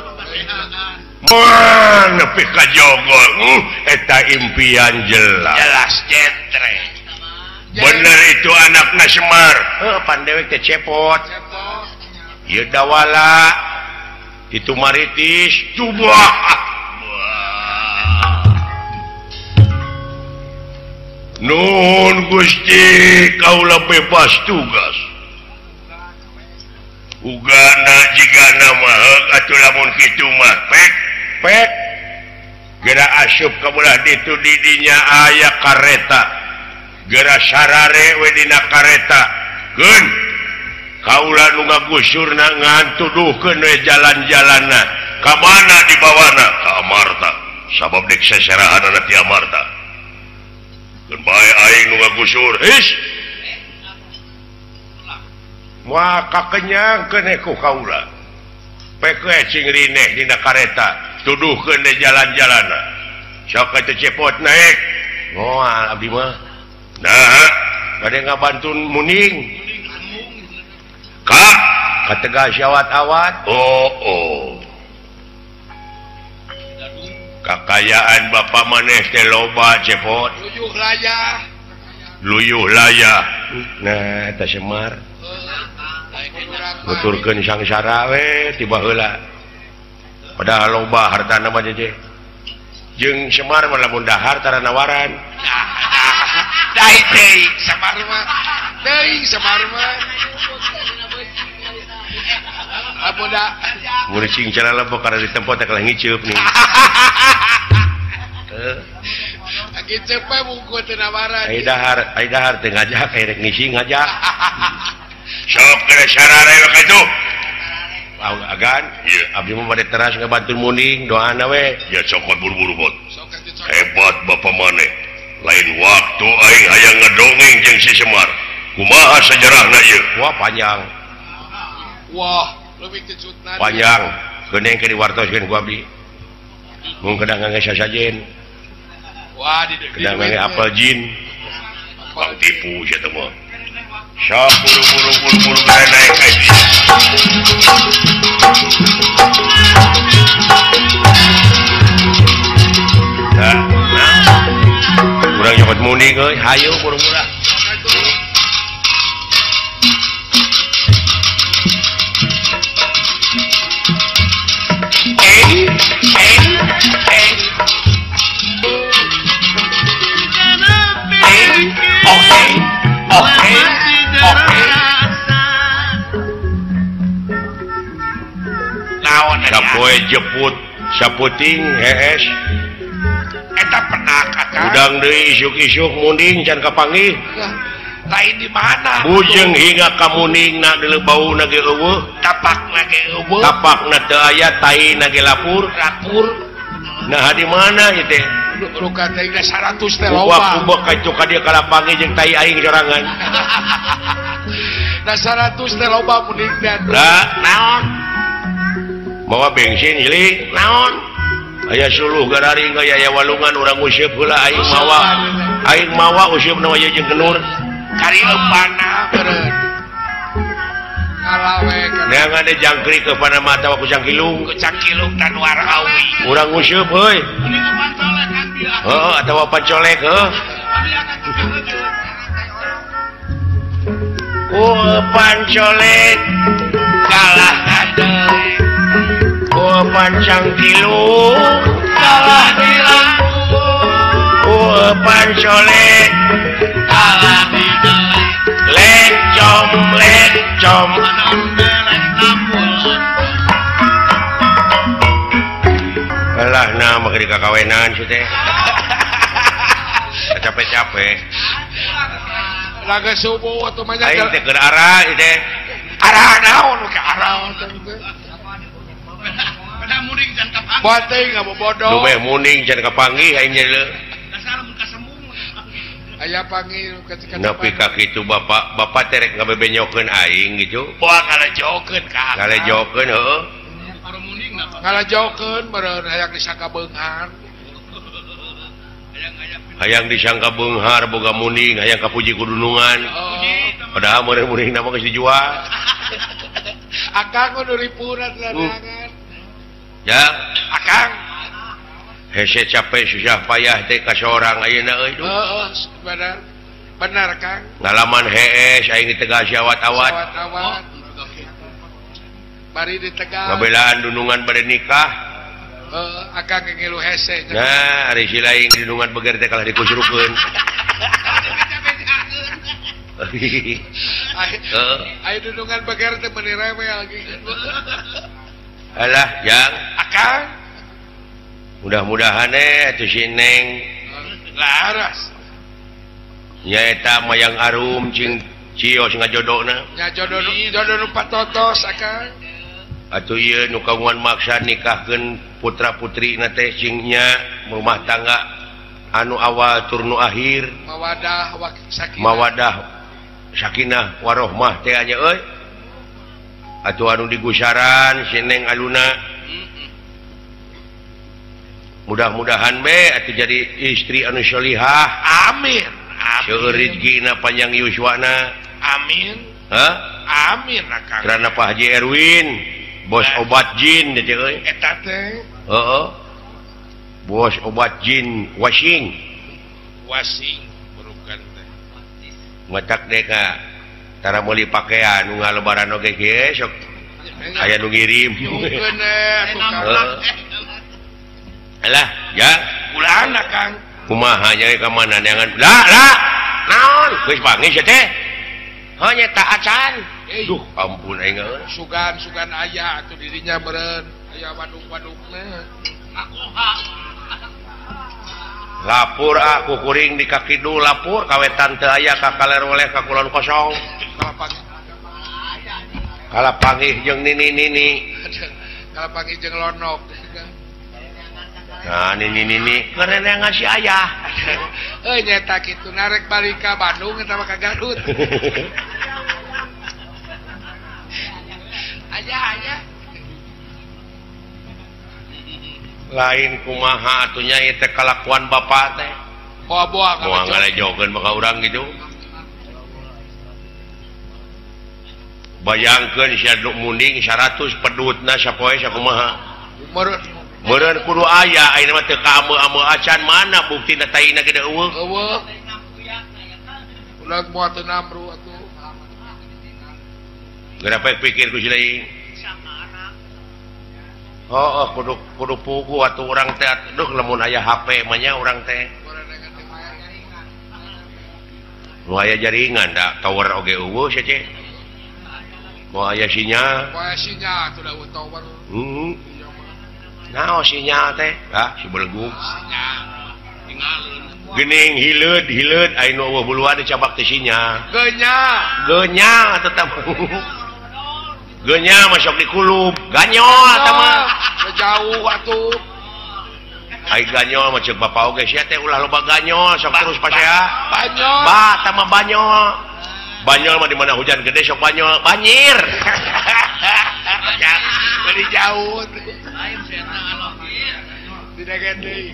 Speaker 3: Wah, nepi ka jogol uh, eta impian jelas
Speaker 2: jelas jetre
Speaker 3: bener itu anakna Semar heuh pandewek teh cepot ieu dawala itu maritis coba Nun Gusti kaula bebas tugas ugana jigana mah atuh lamun kitu mah pek pek geura asup ka belah ditu di dinya aya kareta geura sarare we dina kareta keun kaula nu ngagusurna ngantuduhkeun we jalan-jalanna ka mana dibawana ka Amarta sabab dek seserahanna ti Amarta keun bae aing nu ngagusur his moal kakenyangkeun ku kaula pek we cing rineh dina kareta tuduhkeun de jalan-jalanna sok atuh cepot naik moal abdi mah nah bade ngabantun muning ka katega syawat-awat oh oh kakayaan Bapak maneh teh loba cepot
Speaker 2: luyuh layah
Speaker 3: luyuh layah nah eta Semar nuturkeun sangsara we tiba heula padahal loba hartana mah jeje jeung Semar mah lamun dahar tara nawaran
Speaker 2: dai teuing Semar mah teuing Semar mah lamun da
Speaker 3: mun cing cara lembok karena di tempat teh kalah ngiceup nih
Speaker 2: lagi cepet bungku teu nawaran
Speaker 3: ai dahar ai dahar teu ngajak ai rek ngisi ngajak sok kena sarare we kitu agan ieu abdi mah bade teras ngabantu muning doana we ya cokot buru-buru bot hebat Bapak maneh lain waktu aing hayang ngedongeng jeung si Semar kumaha sajarahna ieu wah panjang
Speaker 2: wah leuwih kejutna
Speaker 3: panjang geuning ke diwartoskeun ku abdi mun kadang ngangge sasajen
Speaker 2: wah di
Speaker 3: kadang ngangge apel jin bang tipu sia teh mah sok buru-buru buru-buru gara naik ka dieu nah urang nyokot muning euy hayu buru-buru Sapoe jeput saputing hees
Speaker 2: eta pernah kakak
Speaker 3: udang deui isuk-isuk muning can kapanggih
Speaker 2: lain di mana
Speaker 3: bujeng hingga ka muningna deuleu bauna ge eueuh
Speaker 2: tapakna ge eueuh
Speaker 3: tapakna teu aya taina ge lapur
Speaker 2: lapur
Speaker 3: nah di mana ieu teh
Speaker 2: luka teh seratus teh
Speaker 3: loba
Speaker 2: loba
Speaker 3: kubek ka itu ka dieu ka lapangi jeung tai aing sorangan
Speaker 2: nah seratus teh loba muningna
Speaker 3: lah naon mawa bensin hiling naon aya suluh gararing aya aya walungan urang useup heula aing mawa aing mawa useup-na aya jeung genur
Speaker 2: kari eupana beureun ngalawe
Speaker 3: neang ada jangkrik ke pada mata ku cangkilung
Speaker 2: ku cangkilung tan warawi
Speaker 3: urang useup heuy
Speaker 1: oh atau pancolek heuh
Speaker 2: oh pancolek kalah deui oh pancang tilu kalah di lampu oh pancolek kalah di deui lecom lecom
Speaker 1: alah nah mah di kakawenan sih teh capek-capek
Speaker 2: laga subuh atuh mah
Speaker 1: aing teh keur arah ieu teh
Speaker 2: arah naon ke arah teh pada muring can kapanggih bating ngabo bodoh
Speaker 1: nu meh muning can kapanggih aing jadi
Speaker 2: dasar mun kasembung aya panggih ketika
Speaker 1: nepi ka kitu bapak bapak terek ngabebenyokeun aing gitu
Speaker 2: moal ngalejokeun ka
Speaker 1: ngalejokeun heueuh
Speaker 2: ngalajokeun meureun hayang disangka beunghar
Speaker 1: hayang disangka beunghar boga muning hayang kapuji kudunungan padahal meureun-muning na mah geus dijual
Speaker 2: akang nu ripuran ladangan
Speaker 1: ya
Speaker 2: akang
Speaker 1: hese capek susah payah teh ka sorang ayeuna euy duh
Speaker 2: heeh bener bener kang
Speaker 1: ngalaman hees aing ditega awat-awat
Speaker 2: awat bari ditega
Speaker 1: ngabelaan dunungan bade nikah
Speaker 2: heeh akang ngilu hese
Speaker 1: nah ari si lain dunungan beger teh kalah dikusrukeun heeh
Speaker 2: aya dunungan beger teh meuni rewe lagi
Speaker 1: alah yang
Speaker 2: akang
Speaker 1: mudah-mudahan eh atuh si Neng
Speaker 2: laras
Speaker 1: nyaeta mayang arum cing cios ngajodona
Speaker 2: nya jodoh jodoh nu patotos akang
Speaker 1: atuh ieu nu kagungan maksa nikahkeun putra-putrina teh cing nya rumah tangga anu awal tur nu akhir
Speaker 2: mawadah wa sakinah
Speaker 1: mawadah sakinah warohmah teh anya euy atuh anu digusaran si Neng aluna mudah-mudahan be atuh jadi istri anu sholihah
Speaker 2: amin
Speaker 1: seueur rezekina panjang yuswana
Speaker 2: amin
Speaker 1: hah
Speaker 2: amin akang
Speaker 1: karena Pak Haji Erwin bos obat jin teh euy
Speaker 2: eta teh
Speaker 1: heeh bos obat jin washing
Speaker 2: wasing burukan teh
Speaker 1: matak deh ka tara meuli pakaian nu ngalebaran oge ge sok aya nu ngirim
Speaker 2: nyungkeun atuh kang
Speaker 1: alah ya
Speaker 2: ulaan akang
Speaker 1: kumaha nya ka mana neangan lah lah naon geus pangis ya teh hanya tak acan duh ampun aing euy
Speaker 2: sugan sugan aya atuh dirinya meureun aya waduk-wadukna makoha
Speaker 1: lapur aku kuring di kaki dulu lapur kawetan teu aya ka kaleroleh ka kulon kosong
Speaker 2: kalapangih
Speaker 1: kalapangih jeung nini-nini
Speaker 2: kalapangih jeung lonok
Speaker 1: nah nini-nini keren yang ngasih ayah
Speaker 2: euy nyata kitu narek balik ka Bandung eta mah ka Garut ayah ayah
Speaker 1: lain kumaha atunya ieu teh kalakuan bapak teh
Speaker 2: boa-boa
Speaker 1: moal ngalejokeun maka urang gitu bayangkeun sia muning seratus pedutna sapoe sakumaha
Speaker 2: meureun
Speaker 1: meureun kudu aya ayeuna mah teu kaameu-ameu acan mana buktina taina gede eueuh
Speaker 2: eueuh ulah moal teu namru atuh
Speaker 1: geura pek pikir ku si lain oh, oh kudu kudu pugu atuh urang teh duh lamun aya H P mah nya urang teh nu aya jaringan da tower oge eueuh sia ce moal aya sinyal
Speaker 2: moal sinyal atuh da tower
Speaker 1: heeh naon sinyal teh ah si belegug geuning hileud hileud aya nu eueuh buluan dicabak teh sinyal
Speaker 2: genya
Speaker 1: genya atuh tah genya masuk di kulub ganyol atuh mah
Speaker 2: jauh atuh
Speaker 1: ai ganyol mah ceuk bapak oge sia teh ulah loba ganyol sok terus pasea
Speaker 2: banyol
Speaker 1: ba tah mah banyol banyol mah di mana hujan gede sok banyol banjir
Speaker 2: bari jauh tidak gede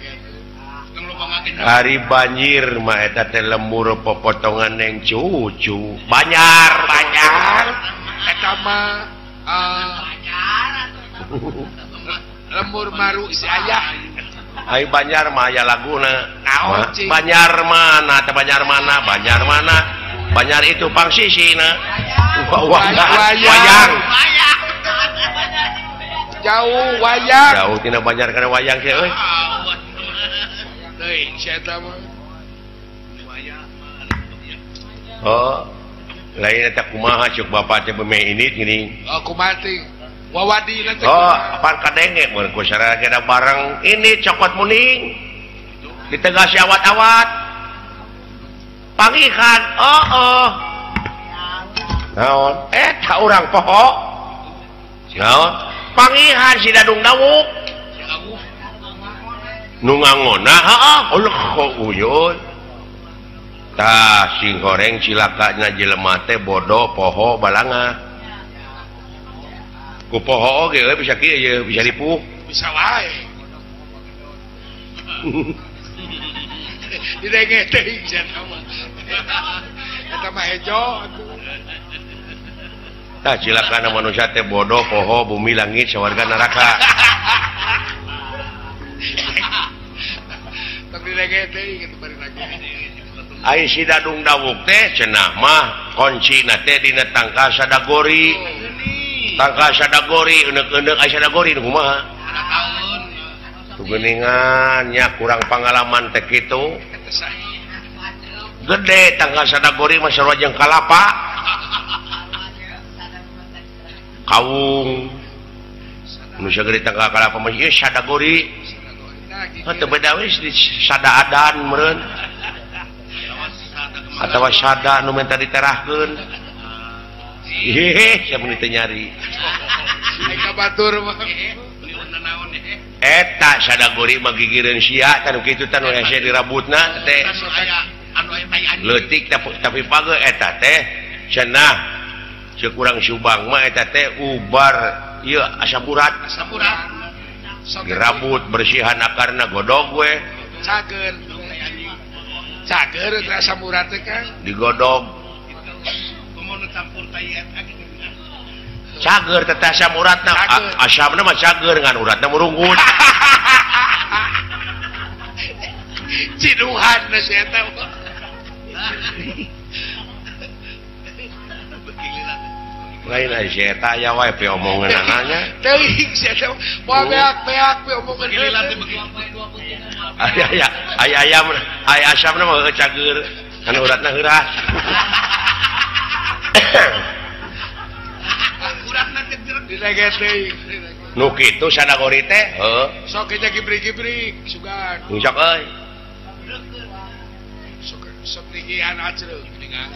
Speaker 1: hari banjir mah eta teh lembur popotongan yang cucu banyar banyar
Speaker 2: eta mah uh, lembur maru si ayah
Speaker 1: Hai Banjar Maya laguna
Speaker 2: naon
Speaker 1: Banjar mana teh Banjar mana Banjar mana Banjar itu pangsisina wayang
Speaker 2: jauh wayang
Speaker 1: jauh tina Banjar kana wayang sih euy
Speaker 2: teuing sia eta mah
Speaker 1: oh lain eta kumaha ceuk bapak teh beme ini gini
Speaker 2: oh kumaha teh wawadina teh
Speaker 1: oh apaan kadenge mun ku sareng kena bareng ini cokot muning ditegasi awat-awat pangihan oh oh naon eta urang poho naon pangihan si dadung dawuk nu ngangona heeh Allah kok uyun tah sing goreng cilakanya jelema teh bodoh poho balanga ku poho oge bisa kieu ye bisa dipuh
Speaker 2: bisa wae didenge teuing sia mah eta mah hejo
Speaker 1: tah cilakana manusia teh bodoh poho bumi langit sawarga neraka
Speaker 2: tak didenge teuing kitu bari lagi
Speaker 1: ai si dadung dawuk teh cenah mah kuncina teh dina tangka sadagori tangka sadagori euneuk-euneuk aya sadagori nu kumaha tugeningan nya kurang pengalaman teh kitu gede tangka sadagori mah sarua jeung kalapa kawung nu sagede tangka kalapa mah ieu sadagori teu beda we sadaadan meureun atawa sada nu menta diterahkeun hehe sia mun teu nyari
Speaker 2: aya batur mah
Speaker 1: eta sadagori mah gigireun sia tanu kitu tanu hese dirabutna teh leutik tapi page eta teh cenah ceuk urang Subang mah eta teh ubar ieu asaburat
Speaker 2: asaburat
Speaker 1: dirabut bersihan akarna godog we
Speaker 2: cageun cager rasa murah teh kan
Speaker 1: digodog cager teh asam uratna asamna mah cager ngan uratna murunggut
Speaker 2: ciduhan na si eta
Speaker 1: lain aya si eta aya wae pe omongan ananya
Speaker 2: teuing si eta moal beak-beak pe omongan giliran
Speaker 1: aya aya aya ayam aya asamna mah cager anu uratna heuras
Speaker 2: uratna teh dilege teuing
Speaker 1: nu kitu sadagori teh heuh
Speaker 2: sok nya gibrig-gibrig sugan
Speaker 1: sok euy
Speaker 2: sok sok tinggian acreuk geuningan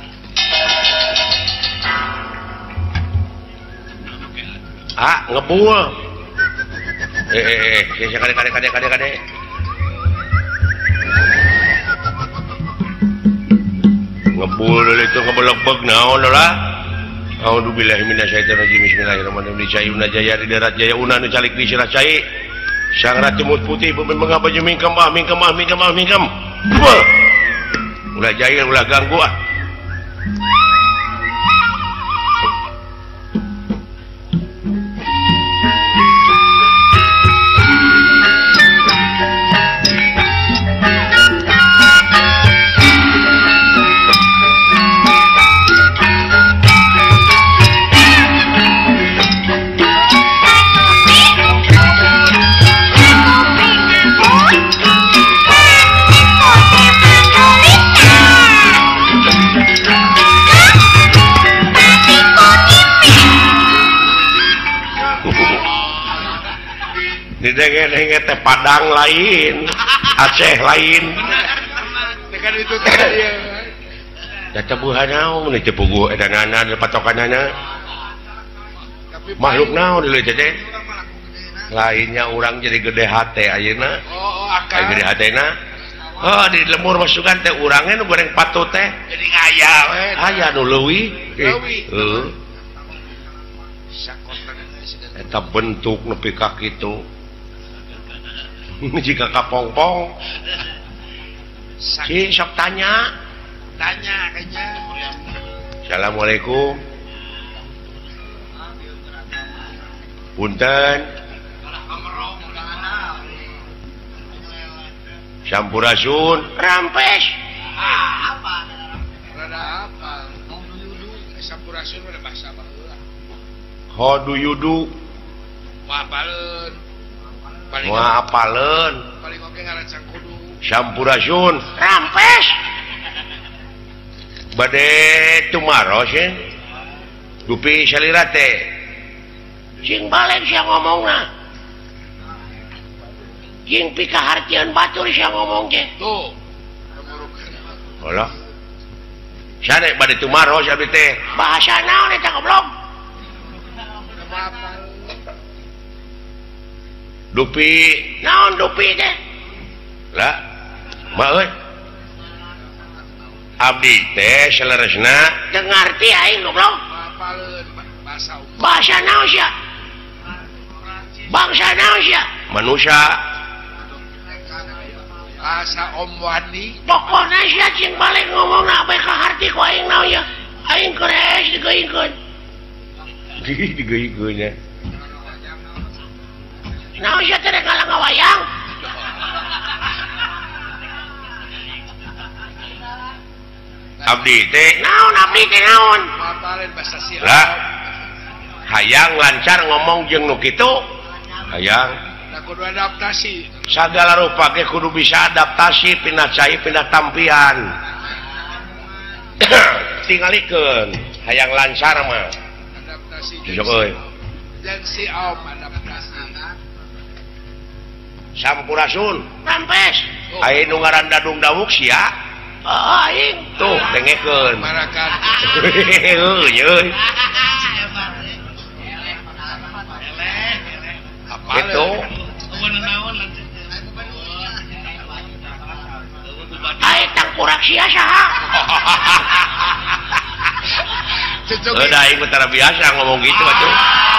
Speaker 1: ah ngebul eh eh eh kade kade kade kade kade ngebul itu ngebelek-bek naon lah a'udzubillahi minasyaitonir rajim bismillahirrahmanirrahim dicayuna jaya di darat jaya una nu calik di sirah cai sang ratu mut putih pemimpin mengapa mingkem bah mingkem bah mingkem bah mingkem ulah jahil ulah ganggu ah didenge-denge teh Padang lain Aceh lain
Speaker 2: tekan itu teh dia
Speaker 1: da tebuhan naon teh puguh edanana patokanana makhluk naon deuleu teh lainnya urang jadi gede hate ayeuna
Speaker 2: oh akal
Speaker 1: gede hatena oh di lemur masukan teh urangnya nu goreng patut teh
Speaker 2: jadi ngaya we
Speaker 1: aya nu leuwih heeh eta bentuk nepi ka kitu jika kapongpong si sok tanya
Speaker 2: tanya kayaknya
Speaker 1: assalamualaikum punten Sampurasun
Speaker 4: rampes
Speaker 1: Hodu yudu apalen Sampurasun
Speaker 4: rampes
Speaker 1: bade tumaros ya dupi salirate
Speaker 4: sing balik siang ngomong na sing pikahartian batur siang ngomong ke
Speaker 2: tuh
Speaker 1: Allah sana bade tumaros abdi teh
Speaker 4: bahasa naon eta goblok
Speaker 1: dupi
Speaker 4: naon dupi teh
Speaker 1: lah mah abdi teh saleresna
Speaker 4: teu ngarti aing goblok bahasa naon sia bangsa naon sia
Speaker 1: manusia
Speaker 2: bahasa Om Wani
Speaker 4: pokokna sia cing balik ngomong apa ka harti ku aing naon ya aing keres digeuingkeun
Speaker 1: digeuingkeun ya
Speaker 4: naon sia teh ngalang ngawayang
Speaker 1: abdi teh
Speaker 4: naon abdi teh naon
Speaker 1: lah hayang lancar ngomong jeung nu kitu hayang
Speaker 2: kudu adaptasi
Speaker 1: sagala rupa ge kudu bisa adaptasi pindah cai pindah tampian tingalikeun hayang lancar mah
Speaker 2: adaptasi
Speaker 1: cocok euy
Speaker 2: dan si Om adaptasi
Speaker 1: Sampurasun
Speaker 4: rampes
Speaker 1: aya nu ngaran Dadung Dawuk sia
Speaker 4: oh aing
Speaker 1: tuh dengekeun
Speaker 2: marakan
Speaker 1: euy euy itu
Speaker 4: aing tangkurak sia saha
Speaker 1: udah aing tara biasa ngomong gitu atuh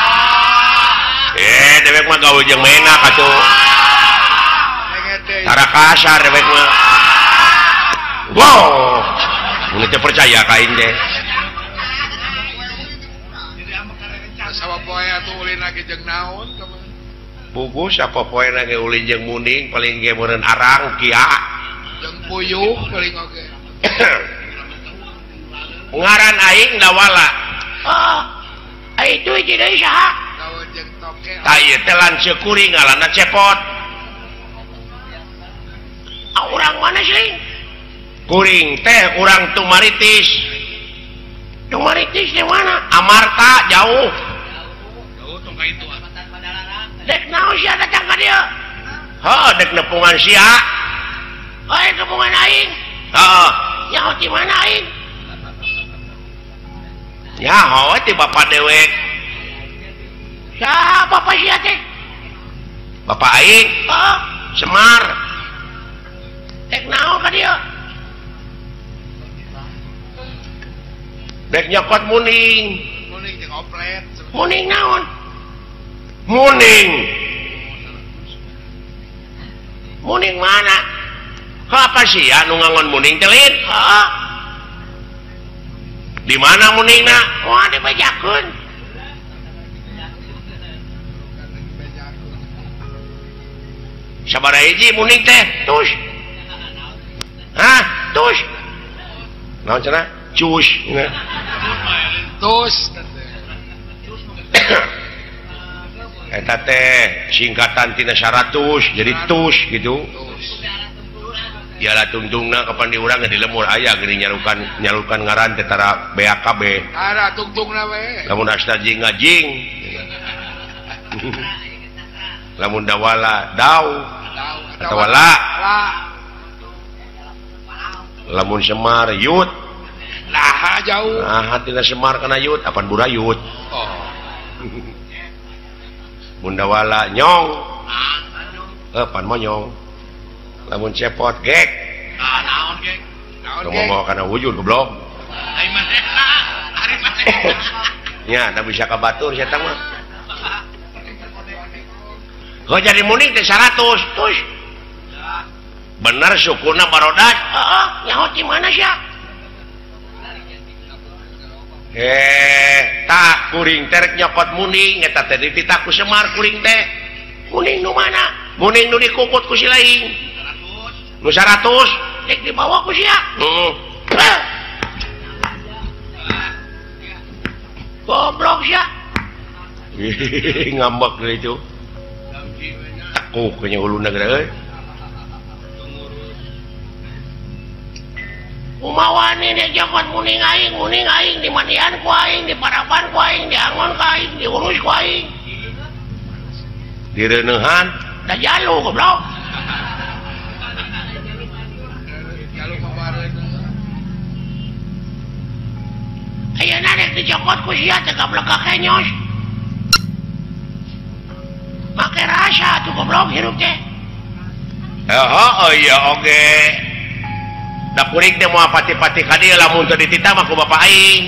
Speaker 1: eh dewek mah gaul jeung menak atuh tara kasar dewek mah wow mun teh percaya ka aing teh
Speaker 2: sawa poe atuh ulin lagi jeung naon
Speaker 1: bugus apa poe ge ulin jeung muning paling ge meureun arang kia
Speaker 2: jeung puyuh paling oge
Speaker 1: ngaran aing dawala
Speaker 4: oh itu hiji deui saha
Speaker 2: daun jeung toke
Speaker 1: ta ieu teh lanceuk kuring ngaranna cepot
Speaker 4: urang mana sih
Speaker 1: kuring teh urang Tumaritis
Speaker 4: Tumaritis di mana
Speaker 1: Amarta jauh
Speaker 2: jauh tong ka itu
Speaker 4: dek naon sia datang ka dieu
Speaker 1: heuh dek nepungan sia
Speaker 4: oi kepungan aing
Speaker 1: heeh
Speaker 4: nyaho di mana aing
Speaker 1: nyaho ti bapak dewek
Speaker 4: saha bapak sia teh
Speaker 1: bapak aing
Speaker 4: oh
Speaker 1: Semar
Speaker 4: dek naon ka dieu
Speaker 1: dek nyokot muning
Speaker 2: kuning jeung oplet
Speaker 4: muning naon
Speaker 1: muning
Speaker 4: muning mana
Speaker 1: apa sih ya nu ngangon muning telit
Speaker 4: heeh
Speaker 1: di mana muningna
Speaker 4: wah dibejakeun
Speaker 1: sabaraha hiji muning teh
Speaker 4: tus
Speaker 1: hah
Speaker 4: tus
Speaker 1: naon cenah cus
Speaker 2: tus
Speaker 1: eta teh singkatan tina seratus jadi tus gitu ialah tungtungna kapan di urang di lemur aya geuning nyalukan nyalukan ngaran teh tara B A K B
Speaker 2: ada tungtungna we
Speaker 1: lamun asta jing ngajing lamun dawala daw atau wala lamun Semar yut
Speaker 2: nah jauh
Speaker 1: nah tina Semar kana yut apan burayut
Speaker 2: oh
Speaker 1: mun dawala nyong eh pan monyong lamun cepot gek
Speaker 2: ah naon gek naon gek
Speaker 1: ngomong kana wujud goblok
Speaker 2: ai mah ari mah
Speaker 1: nya da bisa ka batur sia tah mah kok jadi muning teh seratus tus bener sukuna barodat
Speaker 4: heeh nyaho di mana sia
Speaker 1: eh tak kuring terek nyokot muning eta teh dititaku Semar kuring teh
Speaker 4: muning nu mana
Speaker 1: muning nu dikukut ku si laing
Speaker 3: nu seratus
Speaker 4: dek dibawa ku sia
Speaker 3: heeh
Speaker 4: goblok sia
Speaker 3: ngambek deui itu tekuk nya hulu negara euy
Speaker 4: umawani dia jokot muning aing muning aing di mandian ku aing di parapan ku aing di angon ku aing diurus ku aing
Speaker 3: direunehan
Speaker 4: da jalu goblok ayeuna dek dicokot ku sia teh gablek kenyos make rasa tuh goblok hirup teh
Speaker 3: oh iya oge da kuring teh moal pati-pati ka dieu lamun teu dititah mah ku bapak aing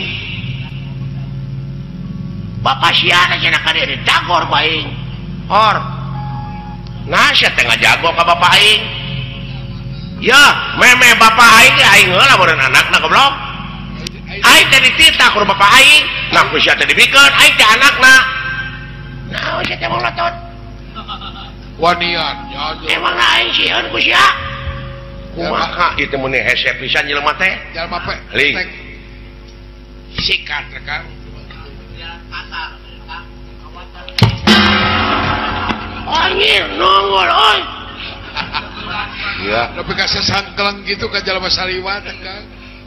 Speaker 4: bapak sia teh cenah ka dieu ditagor ku aing
Speaker 3: hor nah sia teh ngajago ka bapak aing ya meme bapak aing aing heula meureun anakna goblok aing teh dititah ku bapak aing nah ku sia teh dibikeun aing teh anakna
Speaker 4: naon sia teh molotot
Speaker 2: wanian
Speaker 4: emang aing sieun ku sia
Speaker 3: kumaha ieu teh mun hese pisan jelema teh
Speaker 2: jalma pe
Speaker 3: ling
Speaker 2: sikat rekan
Speaker 4: anjir nongol oi
Speaker 3: ya
Speaker 2: tapi ka sangkeleng gitu ka jalma saliwat kan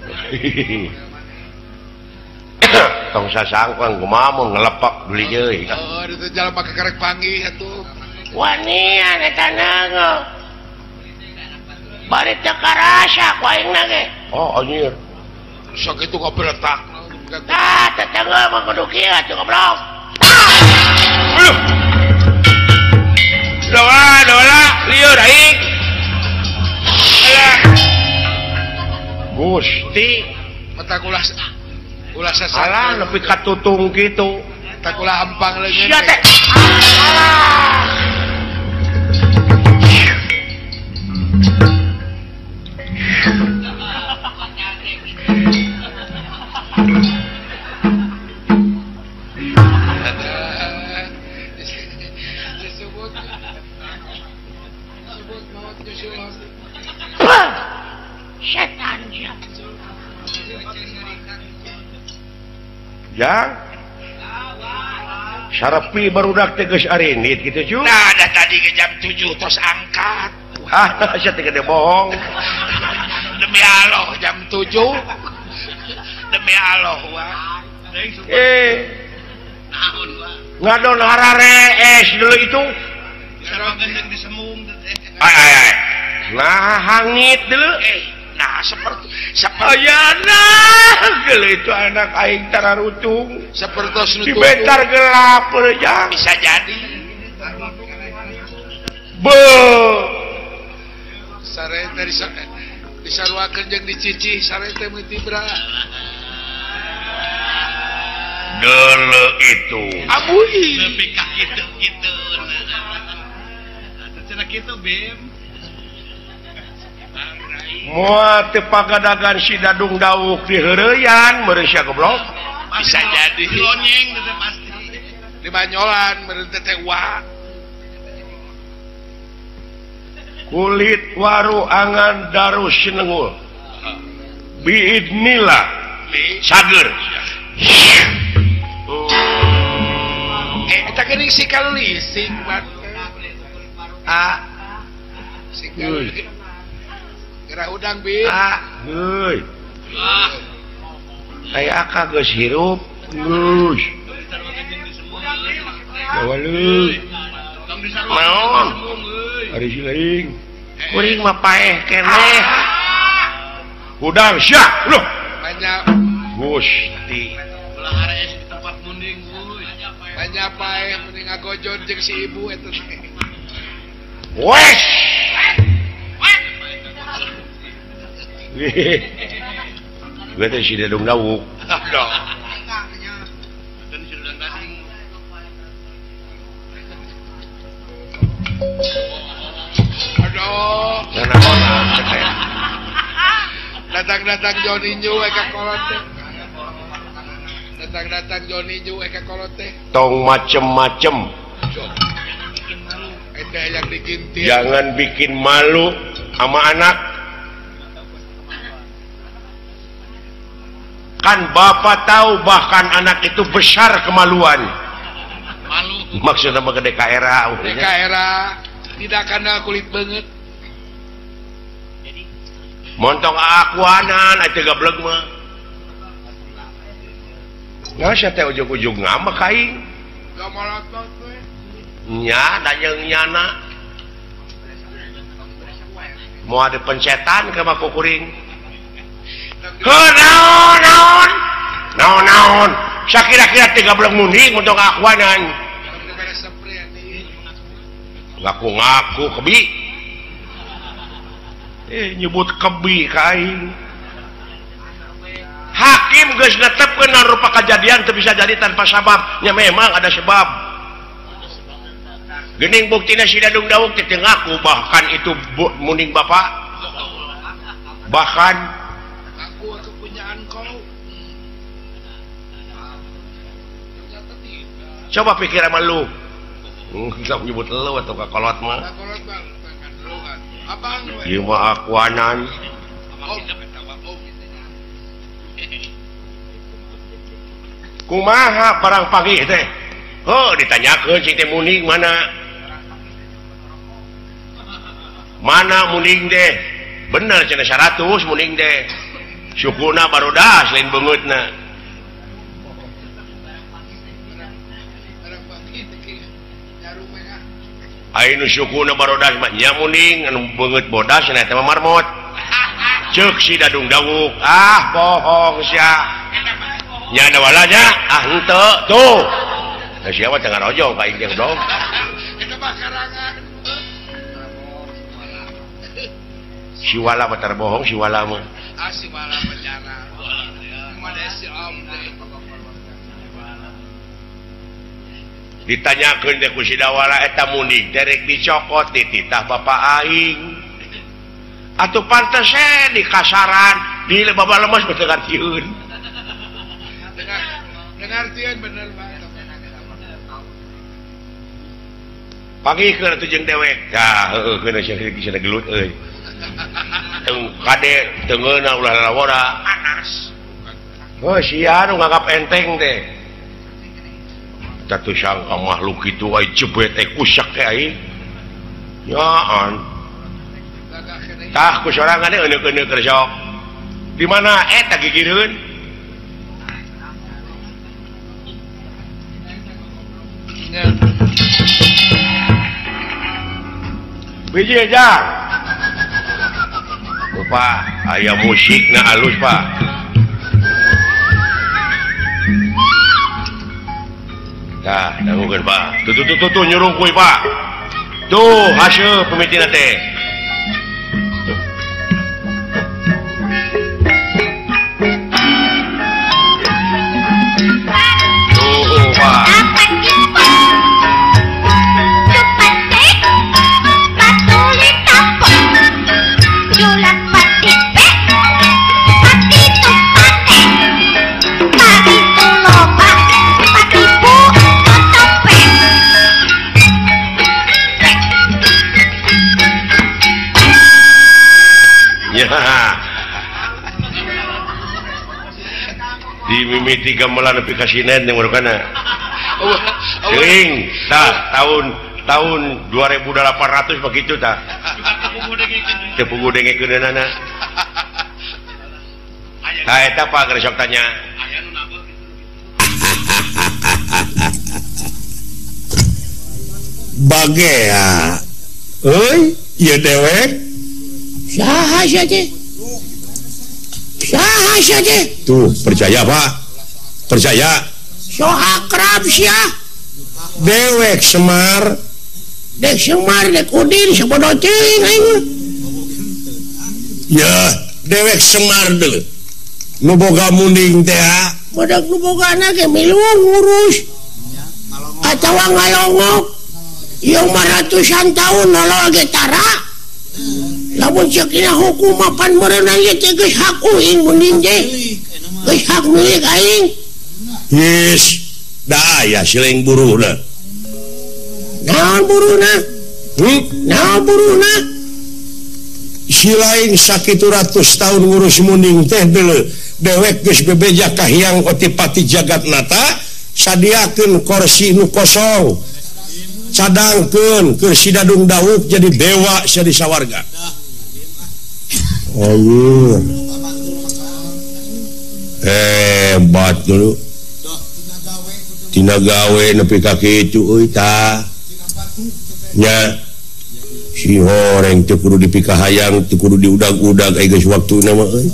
Speaker 3: tong sasangkang kumaha mun ngelepak beli deui
Speaker 2: oh itu jalma kekerek panggih atuh
Speaker 4: wanian eta nago bari teu karasa ku aingna ge
Speaker 3: oh anjir
Speaker 2: sok itu ngobretak
Speaker 4: tah tetangga mah kudu kieu atuh goblok
Speaker 3: aduh doa doa lieur aing alah Gusti
Speaker 2: mata kula ulah
Speaker 3: alah
Speaker 2: sasana
Speaker 3: nepi ka tutung kitu
Speaker 2: mata kula hampang leungeun
Speaker 3: sia teh
Speaker 4: setan sia
Speaker 3: yang sarepi barudak teh geus arinit kitu cu
Speaker 2: nah ada tadi ke jam tujuh terus angkat
Speaker 3: ah sia teh gede bohong
Speaker 2: demi Allah jam tujuh demi Allah wah
Speaker 3: eh ngadon harare es dulu itu
Speaker 2: sareng gendeng disemung
Speaker 3: ay ay ay nah hangit dulu
Speaker 2: eh nah seperti seperti
Speaker 3: ayana geuleuh itu anak aing tararutung
Speaker 2: seperti
Speaker 3: di bentar gelap jang
Speaker 2: bisa jadi
Speaker 3: be
Speaker 2: sare dari disaruakeun jeung dicicih sare teh meuti bra
Speaker 3: dulu itu
Speaker 2: abui
Speaker 5: lebih ka kitu kitu cenah kitu bim
Speaker 3: moal teu pagadagan si dadung dauk di heureuyan meureun sia goblok
Speaker 2: bisa jadi
Speaker 5: lonyeng itu pasti
Speaker 2: di Banyolan meureun teh wa
Speaker 3: kulit waru angan darus sinengul biidnillah sager
Speaker 2: eh eta geuning si kalulising bat ah si kalulising gerah udang bi
Speaker 3: ah heuy aya aka geus hirup geus bawaleuy naon ari sileing kuring mah paeh keneh udang sia loh
Speaker 2: banyak
Speaker 3: Gusti
Speaker 5: ulah harees di tempat munding euy
Speaker 2: banyak paeh mending ngagojon jeung si ibu eta
Speaker 3: wes gue teh si dadung dauk
Speaker 2: aduh
Speaker 5: dan sudah gading
Speaker 2: aduh
Speaker 3: naon teh
Speaker 2: datang-datang Joni Ju eka kolot teh datang-datang Joni Ju eka kolot teh
Speaker 3: tong macem-macem
Speaker 2: eta yang digintir
Speaker 3: jangan bikin malu
Speaker 1: sama anak kan bapak tahu bahkan anak itu besar kemaluan
Speaker 2: malu
Speaker 1: maksudnya gede ka era
Speaker 2: K era tidak karena kulit banget
Speaker 1: montong akuanan aya gablek mah ngasa teh ujug-ujug ngambek aing
Speaker 2: gak malotot we
Speaker 1: nya danyeng nyana mau ada pencetan ke mah kuring heuh naon naon naon naon sakira-kira teh gablek muning montong akuanan ngaku-ngaku kebi eh nyebut kebi kain hakim geus netepkeun rupa kejadian teu bisa jadi tanpa sabab nya memang ada sebab geuning buktina si Dadung Dawuk teh ngaku bahkan itu bu, muning bapak bahkan
Speaker 2: aku kepunyaan kau
Speaker 1: coba pikir sama lu nggak nyebut lu atau kakolot mah
Speaker 2: kolot bang kan dulu kan abang we
Speaker 1: ieu mah akuanan kumaha barang pagi teh oh ditanyakeun si teh muning mana mana muning deh bener cenah seratus muning deh sukuna barudas lain beungeutna ainu sukuna barudas mah nya muning anu beungeut bodas cenah teh marmot ceuk si Dadung Dawuk ah bohong sia nya ada walanya ah henteu tuh da siapa teh ngarojong ka injeng dong
Speaker 2: eta bakarangan
Speaker 1: si wala mah bohong si wala mah
Speaker 2: ah si wala penjara mana si om deh
Speaker 1: ditanyakeun teh ku si Dawala eta muning derek dicokot di titah bapak aing atuh pantes di kasaran di baba lemes betul ngartieun
Speaker 2: dengar dengar tieun bener bae
Speaker 1: pagikeun atuh jeung dewek tah heueuh keuna sia gelut euy teu kade teungeuna ulah lalawara panas oh sia nu nganggap enteng teh tatu sangka makhluk kitu ai jebet ai kusak teh aing nyaan tah ku sorangan teh euneuk-euneuk keur sok di mana eta gigireun biji aja Pak aya musikna alus Pak tah dangukeun Pak tuh tuh tuh tuh nyurung kuy Pak tuh hasil pemitina teh tuh Pak dimimiti gamelan nepi ka sinen yang marukana teuing tah tahun tahun dua ribu delapan ratus begitu tah teu pugu dengekeunana tah eta Pak geus sok tanya bagea euy ieu dewek saha sia teh saha sia teh tuh percaya Pak percaya so akrab sia dewek Semar dek Semar dek Udin sabodo teuing aing ya dewek Semar deuleu nu boga munding teh badak nu bogana ge milu ngurus atawa ngalongok ieu mah ratusan taun nolol ge tara lamun ceukina hukum mapan merenang ge teh geus hak uing munding teh geus hak milik aing yes da aya siling buruhna naon buruhna hmm naon buruhna si lain sakit ratus tahun ngurus munding teh dewek geus bebeja kahyang otipati jagat nata sadiakeun kursi nu kosong cadangkeun keur si dadung dawuk jadi dewa sia di sawarga. Ayo hebat dulu tina gawe nepi ka kitu euy tah nya si horeng teu kudu dipikahayang teu kudu diudag-udag aya geus waktuna mah euy.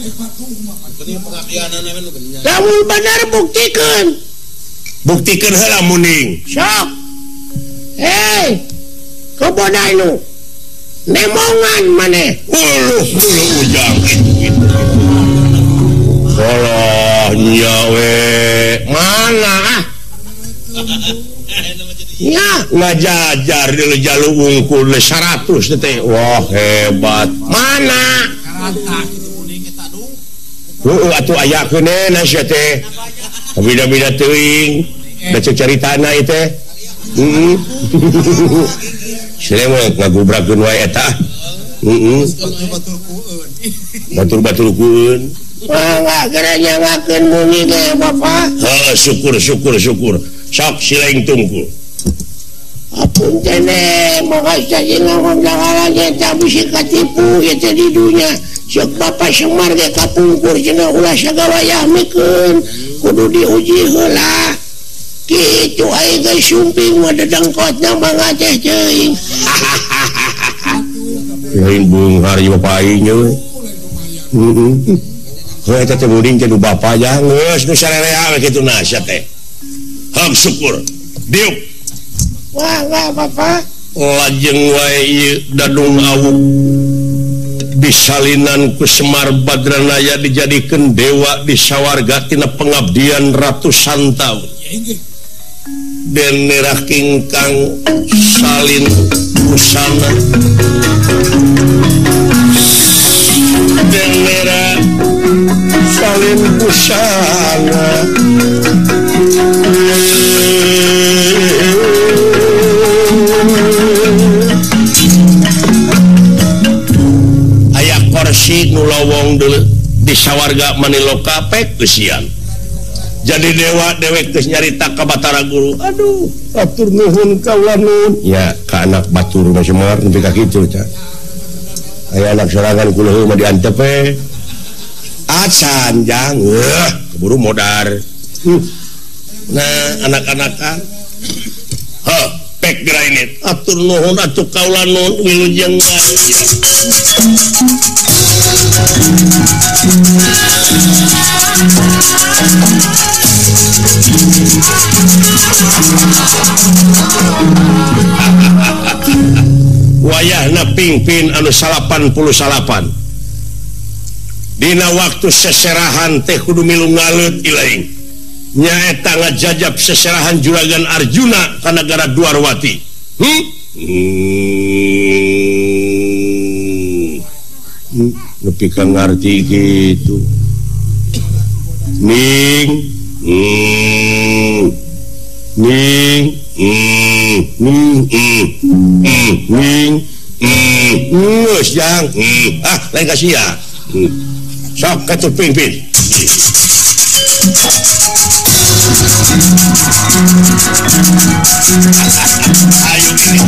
Speaker 4: Lamun bener buktikeun.
Speaker 1: Buktikeun heula munding.
Speaker 4: Sok. Hei. Kebodai nu. Nemongan maneh.
Speaker 1: Uluh uluh ujang gitu. Salah nyawe mana ah? Ya ngajajar di jalu wungkul seratus teh. Wah hebat. Mana? Heeh atuh aya keuneu na sia teh. Bida-bida teuing. Da cek caritana ieu teh. Heeh. Sile mah ngagubrakeun wae eta. Heeh. Batur-baturkeun.
Speaker 4: Mangga geranya ngakeun muni ge Bapak.
Speaker 1: Heuh syukur syukur syukur. Sok silaing tungkul.
Speaker 4: Apun tene makasih jeung ngomong ge tak bisa katipu ieu teh di dunya. Sok Bapak Semar ge kapungkur cenah ulah sagawayah mikeun kudu diuji heula. Kitu aya geus sumping mah dedengkotna mangga teh teuing.
Speaker 1: Lain beunghar ieu Bapak aing euy. Heeh. Heuh eta teh muding teh nu Bapa aja geus nu sarerea we kitu na sia teh. Ham syukur. Diuk.
Speaker 4: Wah, enggak Bapak.
Speaker 1: Lajeng wae ieu dadung awuk disalinan ku Semar Badranaya dijadikeun dewa di sawarga tina pengabdian ratusan taun. Den merah kingkang salin busana Den merah salin busana aya kursi nu lowong deuleu di sawarga Maniloka pek kesian jadi dewa dewek geus nyarita ka Batara Guru. Aduh, atur nuhun kaula nuhun. Ya, ka anak batur mah Semar nepi ka kitu tah. Aya anak sorangan kula heuh mah diantep we. Acan jang, eueuh, keburu modar. Hmm. Nah, anak-anakan. Heuh, pek grainit. Atur nuhun atuh kaula nuhun wilujeng wae. Wayahna pingpin anu salapan puluh salapan dina waktu seserahan teh kudu milu ngaleut ilaing nyaeta ngajajab seserahan juragan Arjuna ka nagara Dwarwati. Hmm? Hmm. Nepi ka ngarti gitu. Ning hmm. Ning hmm. Ning hmm. Ning hmm. Ngeus jang hmm. Ah lain kasih ya hmm. Sok katuh pingpin. Ayo gini.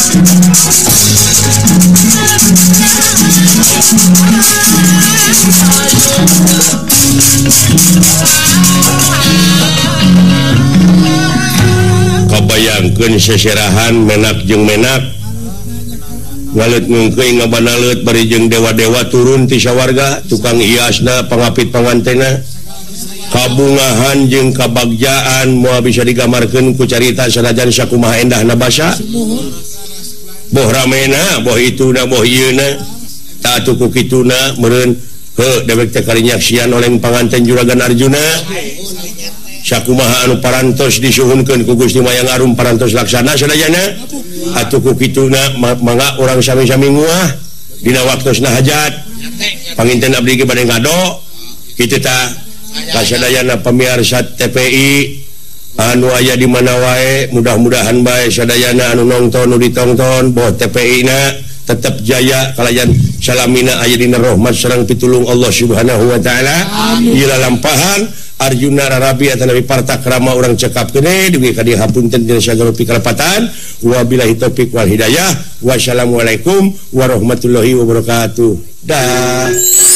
Speaker 1: Kabayangkeun seserahan menak jeung menak ngalut ngungkeuing ngabanalut bari jeung dewa-dewa turun ti sawarga tukang hiasna pangapit pangantena kabungahan jeung kabagjaan moal bisa digamarkeun ku carita sanajan sakumaha endahna basa boh ramena boh ituna boh ieuna ta atuh ku kituna meureun heuh dewek teh karinyaksian oleh panganten juragan Arjuna sakumaha anu parantos disuhunkeun ku Gusti Mayang Arum parantos laksana sadayana atuh ku kituna mangga urang sami-sami nguah dina waktosna hajat panginten abdi ge bade ngado kitu tah kasadayana pamirsa T P I anu aya di mana wae mudah-mudahan bae sadayana anu nongton nu ditonton boh T P I na tetep jaya kalayan salamina ayadina rahmat sareng pitulung Allah Subhanahu wa taala. Ila lampahan Arjuna Rarabi atau Nabi Partakrama orang cekap kene dugi ka dieu hapunten dina sagala pikalapatan. Wabillahi taufik wal hidayah. Wassalamualaikum warahmatullahi wabarakatuh. Dah.